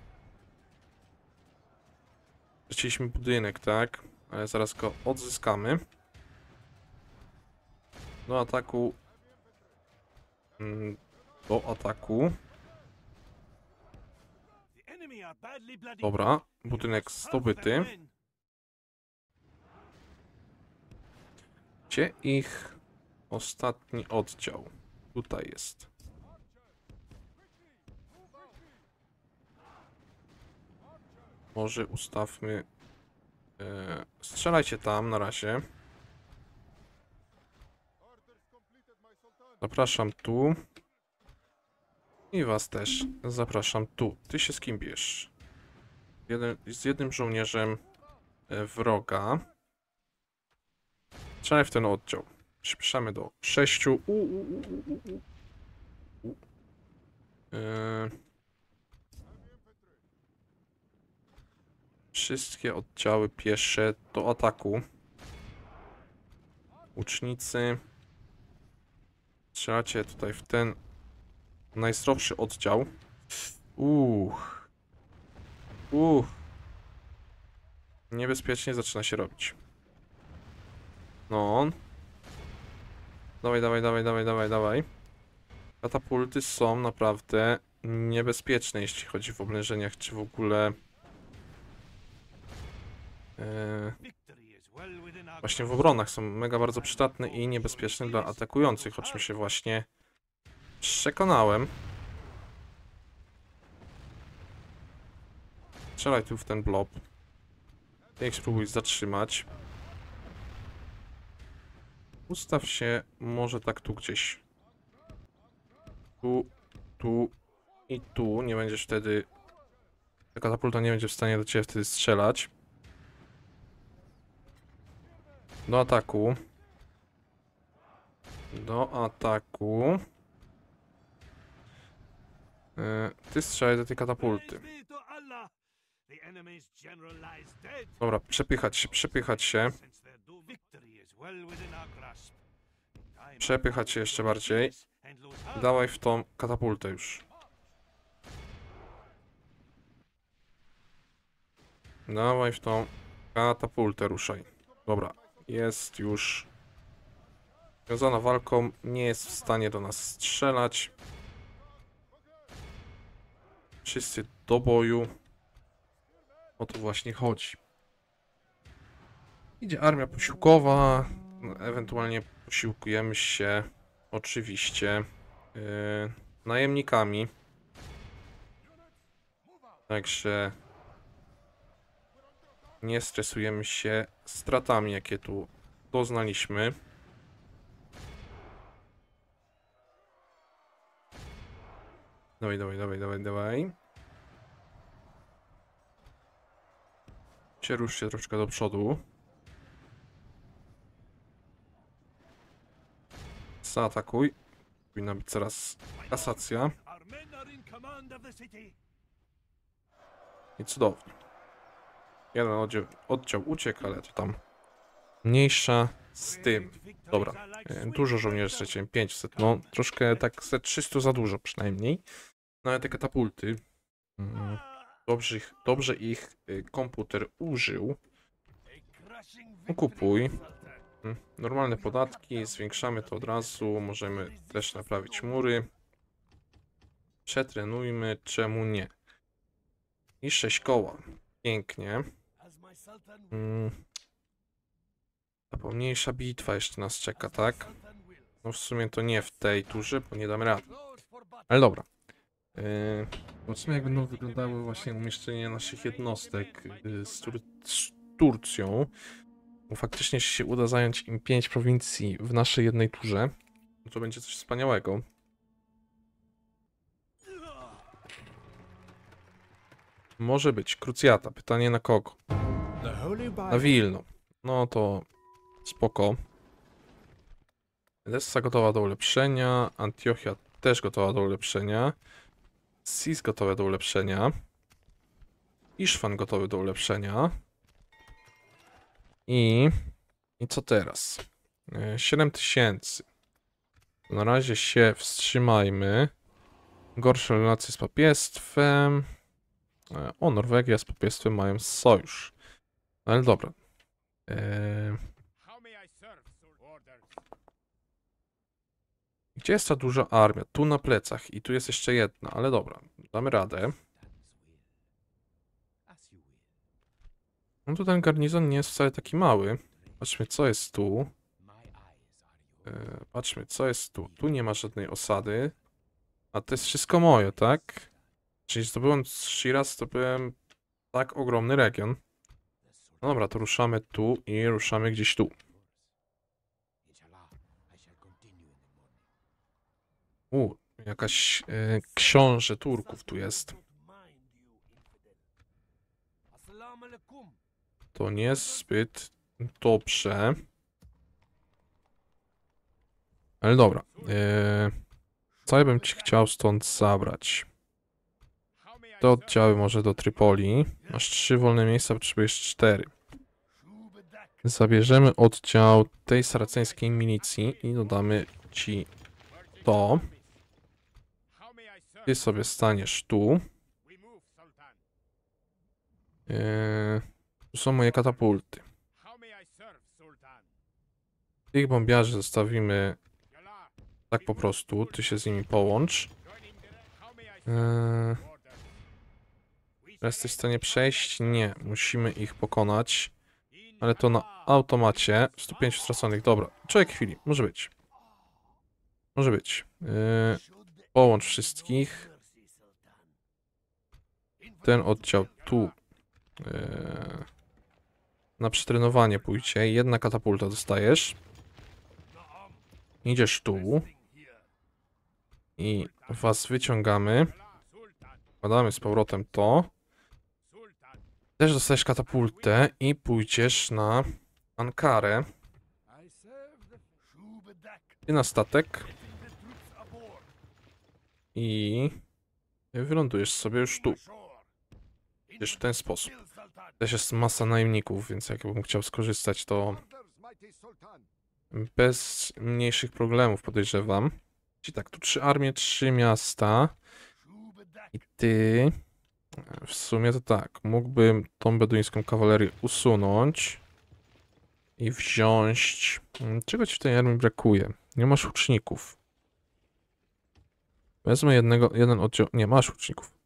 Speaker 1: Straciliśmy budynek, tak? Ale zaraz go odzyskamy. Do ataku. Do ataku. Dobra, budynek zdobyty. Gdzie ich ostatni oddział? Tutaj jest. Może ustawmy... strzelajcie tam na razie. Zapraszam tu. I was też zapraszam tu. Ty się z kim bierz? Z jednym żołnierzem wroga. Strzelaj w ten oddział. Przyspieszamy do 6. Wszystkie oddziały piesze do ataku. Łucznicy. Strzelacie tutaj w ten najzdrowszy oddział. Niebezpiecznie zaczyna się robić. No. Dawaj, dawaj, dawaj, dawaj, dawaj, dawaj. Katapulty są naprawdę niebezpieczne, jeśli chodzi w oblężeniach, czy w ogóle... Właśnie w obronach są mega bardzo przydatne i niebezpieczne dla atakujących, o czym się właśnie przekonałem. Strzelaj tu w ten blob. Jak spróbuj zatrzymać. Ustaw się może tak tu gdzieś. Tu i tu. Nie będziesz wtedy... Ta katapulta nie będzie w stanie do ciebie wtedy strzelać. Do ataku. Do ataku. Ty strzelaj do tej katapulty. Dobra, przepychać się, przepychać się. Przepychać się jeszcze bardziej. Dawaj w tą katapultę już. Dawaj w tą katapultę, ruszaj. Dobra, jest już związana walką, nie jest w stanie do nas strzelać. Wszyscy do boju. O to właśnie chodzi. Idzie armia posiłkowa. Ewentualnie posiłkujemy się oczywiście najemnikami. Także nie stresujemy się stratami, jakie tu doznaliśmy. Dawaj, dawaj, dawaj, dawaj, dawaj. Rusz się troszkę do przodu. Zaatakuj. Powinna być teraz kasacja. I cudownie. Jeden oddział uciekł, ale to tam mniejsza z tym. Dobra. Dużo żołnierzy straciłem. 500. No, troszkę tak ze 300 za dużo przynajmniej. No ale te katapulty. Dobrze ich komputer użył. Kupuj. Normalne podatki. Zwiększamy to od razu. Możemy też naprawić mury. Przetrenujmy. Czemu nie? I 6 koła. Pięknie. Ta pomniejsza bitwa jeszcze nas czeka, tak? No w sumie to nie w tej turze, bo nie damy rady. Ale dobra. Zobaczymy, jak będą wyglądały właśnie umieszczenie naszych jednostek z Turcją. Bo faktycznie, jeśli się uda zająć im 5 prowincji w naszej jednej turze, no to będzie coś wspaniałego. Może być. Krucjata. Pytanie na kogo? Na Wilno. No to spoko. Edessa gotowa do ulepszenia. Antiochia też gotowa do ulepszenia. Sis gotowe do ulepszenia. Iszwan gotowy do ulepszenia. I co teraz? 7000. Na razie się wstrzymajmy. Gorsze relacje z papiestwem. O, Norwegia z papiestwem mają sojusz. Ale dobra. Gdzie jest ta duża armia? Tu na plecach i tu jest jeszcze jedna, ale dobra, damy radę. No to ten garnizon nie jest wcale taki mały. Patrzmy, co jest tu. Patrzmy, co jest tu. Tu nie ma żadnej osady. A to jest wszystko moje, tak? Czyli zdobyłem Shiraz, zdobyłem tak ogromny region. No dobra, to ruszamy tu i ruszamy gdzieś tu. Jakaś książę Turków tu jest. To niezbyt dobrze. Ale dobra. Co ja bym ci chciał stąd zabrać? Te oddziały może do Trypoli. Masz 3 wolne miejsca, potrzebujesz 4. Zabierzemy oddział tej saraceńskiej milicji i dodamy ci to. Ty sobie staniesz tu. Tu są moje katapulty. Tych bombiarzy zostawimy tak po prostu. Ty się z nimi połącz. Jesteś w stanie przejść? Nie. Musimy ich pokonać. Ale to na automacie. 105 straconych. Dobra. Czekaj chwili. Może być. Może być. Połącz wszystkich. Ten oddział tu. Na przetrenowanie pójdzie. Jedna katapulta dostajesz. Idziesz tu. I was wyciągamy. Wkładamy z powrotem to. Też dostajesz katapultę i pójdziesz na Ankarę. I na statek. I wylądujesz sobie już tu. Idziesz w ten sposób. Też jest masa najemników, więc jakbym chciał skorzystać, to bez mniejszych problemów podejrzewam. Czyli tak, tu 3 armie, 3 miasta. I ty... W sumie to tak, mógłbym tą beduńską kawalerię usunąć i wziąć... Czego ci w tej armii brakuje? Nie masz łuczników. Wezmę jeden oddział... Nie, masz łuczników.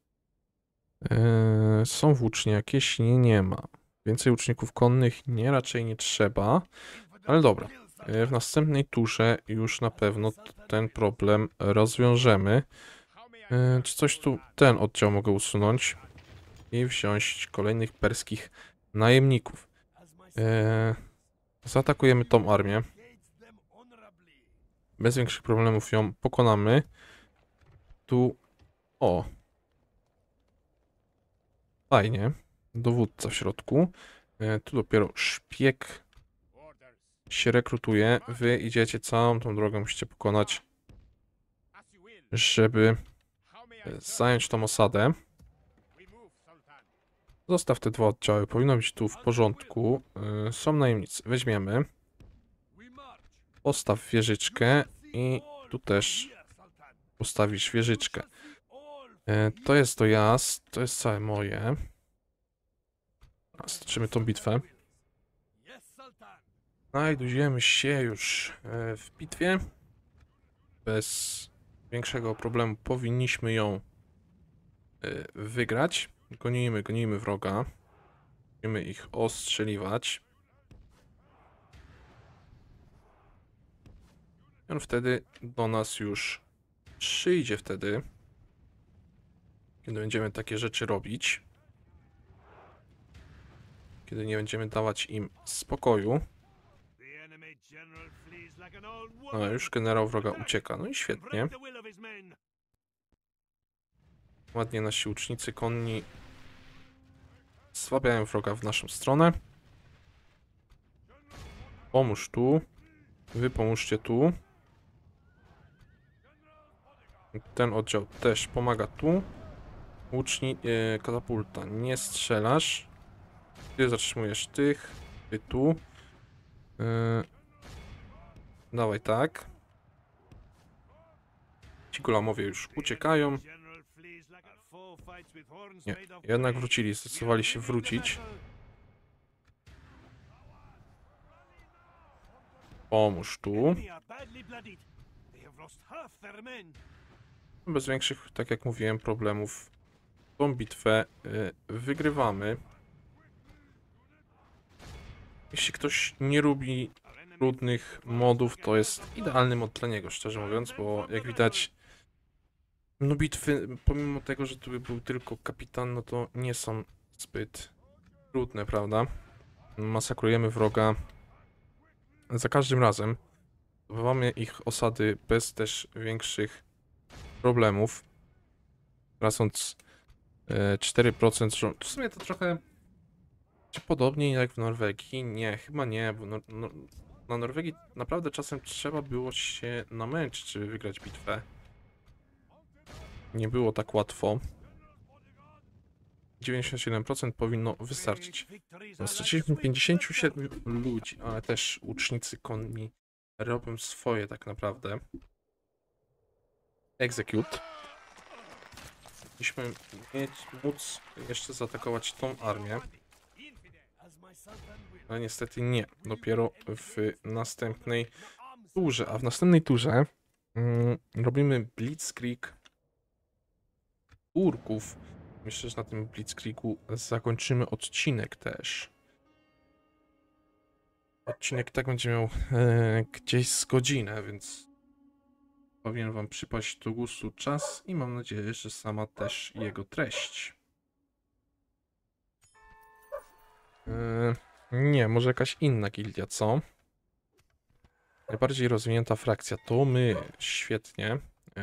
Speaker 1: Są włócznie jakieś? Nie, nie ma. Więcej łuczników konnych? Nie, raczej nie trzeba. Ale dobra. W następnej turze już na pewno ten problem rozwiążemy. Czy coś tu... Ten oddział mogę usunąć i wziąć kolejnych perskich najemników. Zaatakujemy tą armię. Bez większych problemów ją pokonamy. Tu... O! Fajnie. Dowódca w środku. Tu dopiero szpieg się rekrutuje. Wy idziecie całą tą drogę, musicie pokonać, żeby zająć tą osadę. Zostaw te 2 oddziały, powinno być tu w porządku. Są najemnicy, weźmiemy. Postaw wieżyczkę i tu też postawisz wieżyczkę. To jest dojazd, to jest całe moje. Stoczymy tą bitwę. Znajdujemy się już w bitwie. Bez większego problemu powinniśmy ją wygrać. Gonimy wroga. Musimy ich ostrzeliwać. I on wtedy do nas już przyjdzie wtedy, kiedy będziemy takie rzeczy robić. Kiedy nie będziemy dawać im spokoju. No, już generał wroga ucieka. No i świetnie. Ładnie nasi łucznicy konni słabiają wroga w naszą stronę. Pomóż tu. Wy pomóżcie tu. Ten oddział też pomaga tu. Katapulta, nie strzelasz. Ty zatrzymujesz tych. Ty tu. Dawaj tak. Ci golamowie już uciekają. Nie, jednak wrócili, zdecydowali się wrócić. Pomóż tu. Bez większych, tak jak mówiłem, problemów tą bitwę wygrywamy. Jeśli ktoś nie lubi trudnych modów, to jest idealny mod dla niego, szczerze mówiąc, bo jak widać, no bitwy, pomimo tego, że tu był tylko kapitan, no to nie są zbyt trudne, prawda? Masakrujemy wroga za każdym razem. Zdobywamy ich osady bez też większych problemów. Tracąc 4%, w sumie to trochę czy podobnie jak w Norwegii? Nie, chyba nie, bo na Norwegii naprawdę czasem trzeba było się namęczyć, żeby wygrać bitwę. Nie było tak łatwo. 97% powinno wystarczyć. No, straciliśmy 57 ludzi, ale też łucznicy konni robią swoje tak naprawdę. Execute. Powinniśmy móc jeszcze zaatakować tą armię. Ale niestety nie. Dopiero w następnej turze. A w następnej turze robimy Blitzkrieg Turków. Myślę, że na tym Blitzkriegu zakończymy odcinek też. Odcinek tak będzie miał gdzieś z godzinę, więc powinien wam przypaść do gustu czas i mam nadzieję, że sama też jego treść. Nie, może jakaś inna gildia, co? Najbardziej rozwinięta frakcja to my. Świetnie.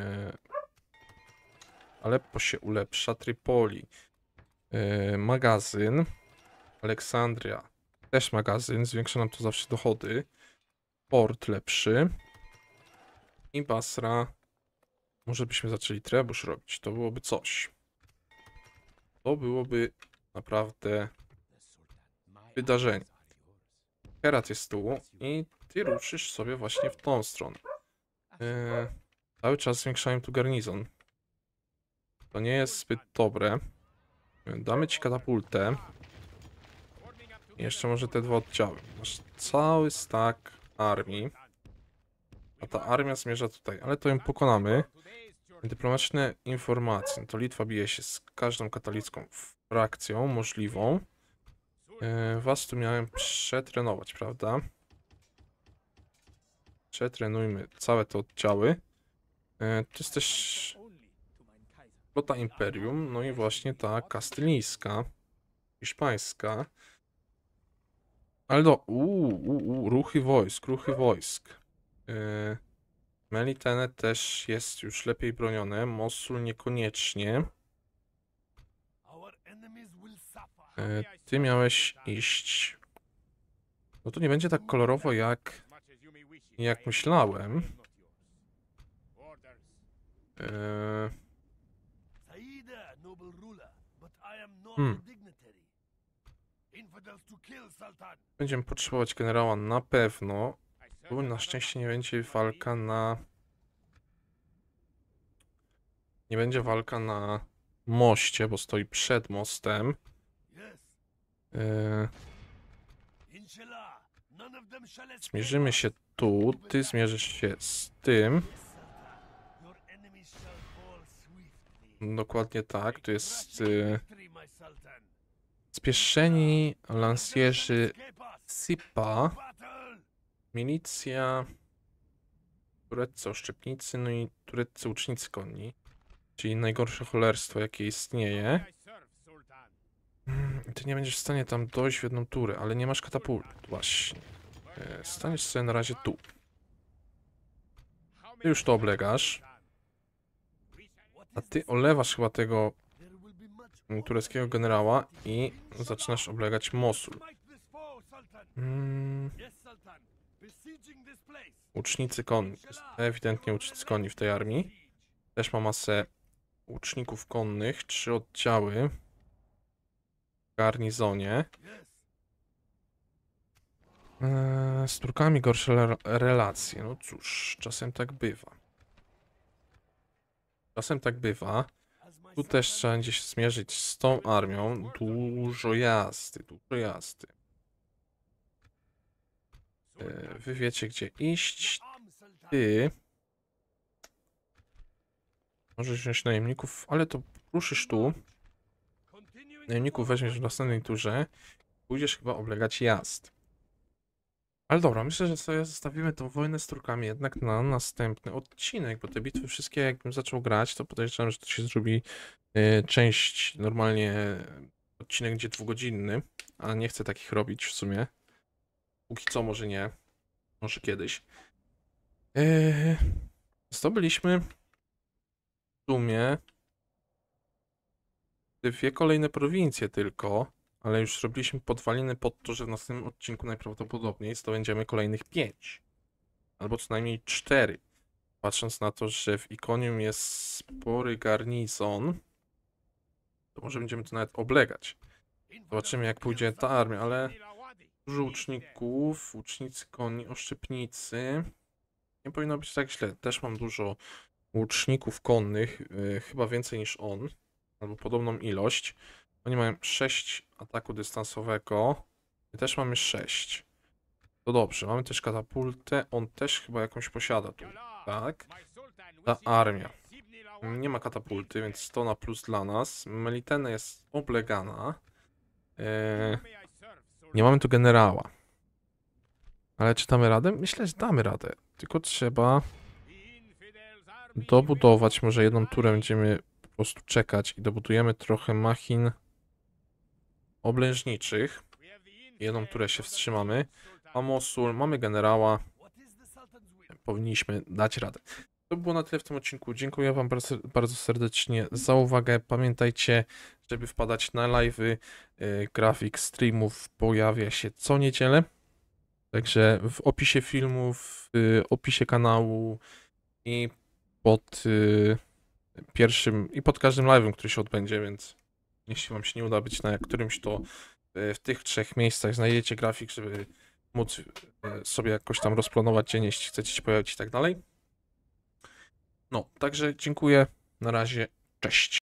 Speaker 1: Aleppo się ulepsza. Tripoli. Magazyn. Aleksandria. Też magazyn. Zwiększa nam to zawsze dochody. Port lepszy. I Basra. Może byśmy zaczęli trebusz robić. To byłoby coś. To byłoby naprawdę wydarzenie. Herat jest tu i ty ruszysz sobie właśnie w tą stronę. Cały czas zwiększają tu garnizon. To nie jest zbyt dobre. Damy ci katapultę. I jeszcze może te dwa oddziały. Masz cały stack armii. A ta armia zmierza tutaj, ale to ją pokonamy. Dyplomatyczne informacje. No to Litwa bije się z każdą katolicką frakcją możliwą. Was tu miałem przetrenować, prawda? Przetrenujmy całe te oddziały. To jest też flota Imperium, no i właśnie ta kastylijska, hiszpańska. Ale ruchy wojsk, ruchy wojsk. Melitene też jest już lepiej bronione, Mosul niekoniecznie. Ty miałeś iść. No to nie będzie tak kolorowo jak myślałem. Będziemy potrzebować generała na pewno. Tu na szczęście nie będzie walka na... Nie będzie walka na moście, bo stoi przed mostem. Zmierzymy się tu, ty zmierzysz się z tym. Dokładnie tak, tu jest spieszeni lansjerzy Sipa, milicja, tureccy oszczepnicy, no i tureccy łucznicy konni, czyli najgorsze cholerstwo jakie istnieje. Ty nie będziesz w stanie tam dojść w jedną turę, ale nie masz katapult, właśnie. Staniesz sobie na razie tu. Ty już to oblegasz. A ty olewasz chyba tego tureckiego generała i zaczynasz oblegać Mosul. Łucznicy konni. Ewidentnie łucznicy konni w tej armii. Też ma masę łuczników konnych. 3 oddziały w garnizonie. Z Turkami gorsze relacje. No cóż, czasem tak bywa. Czasem tak bywa. Tu też trzeba będzie się zmierzyć z tą armią. Dużo jazdy, dużo jazdy. Wy wiecie, gdzie iść. Ty możesz wziąć najemników, ale to ruszysz tu. Najemników weźmiesz w następnej turze. Pójdziesz chyba oblegać jazd. Ale dobra, myślę, że sobie zostawimy tą wojnę z Turkami jednak na następny odcinek, bo te bitwy wszystkie, jakbym zaczął grać, to podejrzewam, że to się zrobi część, normalnie odcinek będzie 2-godzinny, a nie chcę takich robić w sumie. Póki co może nie, może kiedyś. Zdobyliśmy w sumie 2 kolejne prowincje tylko, ale już robiliśmy podwaliny pod to, że w następnym odcinku najprawdopodobniej zdobędziemy kolejnych 5. Albo co najmniej 4. Patrząc na to, że w Ikonium jest spory garnizon, to może będziemy to nawet oblegać. Zobaczymy, jak pójdzie ta armia, ale dużo łuczników, łucznicy konni, oszczepnicy. Nie powinno być tak źle. Też mam dużo łuczników konnych, chyba więcej niż on. albo podobną ilość. Oni mają 6 ataku dystansowego. My też mamy 6. To dobrze, mamy też katapultę. On też chyba jakąś posiada tu. Tak. Ta armia. Nie ma katapulty, więc to na plus dla nas. Melitene jest oblegana. Nie mamy tu generała. Ale czy damy radę? Myślę, że damy radę. Tylko trzeba dobudować. Może jedną turę będziemy po prostu czekać i dobudujemy trochę machin oblężniczych. Jedną turę się wstrzymamy. Mamy Mosul, mamy generała. Powinniśmy dać radę. To było na tyle w tym odcinku. Dziękuję wam bardzo, bardzo serdecznie za uwagę. Pamiętajcie, żeby wpadać na live'y. Grafik streamów pojawia się co niedzielę. Także w opisie filmu, w opisie kanału i pod pierwszym i pod każdym live'em, który się odbędzie, więc jeśli wam się nie uda być na którymś, to w tych 3 miejscach znajdziecie grafik, żeby móc sobie jakoś tam rozplanować dzień, jeśli chcecie się pojawić i tak dalej. No, także dziękuję. Na razie. Cześć.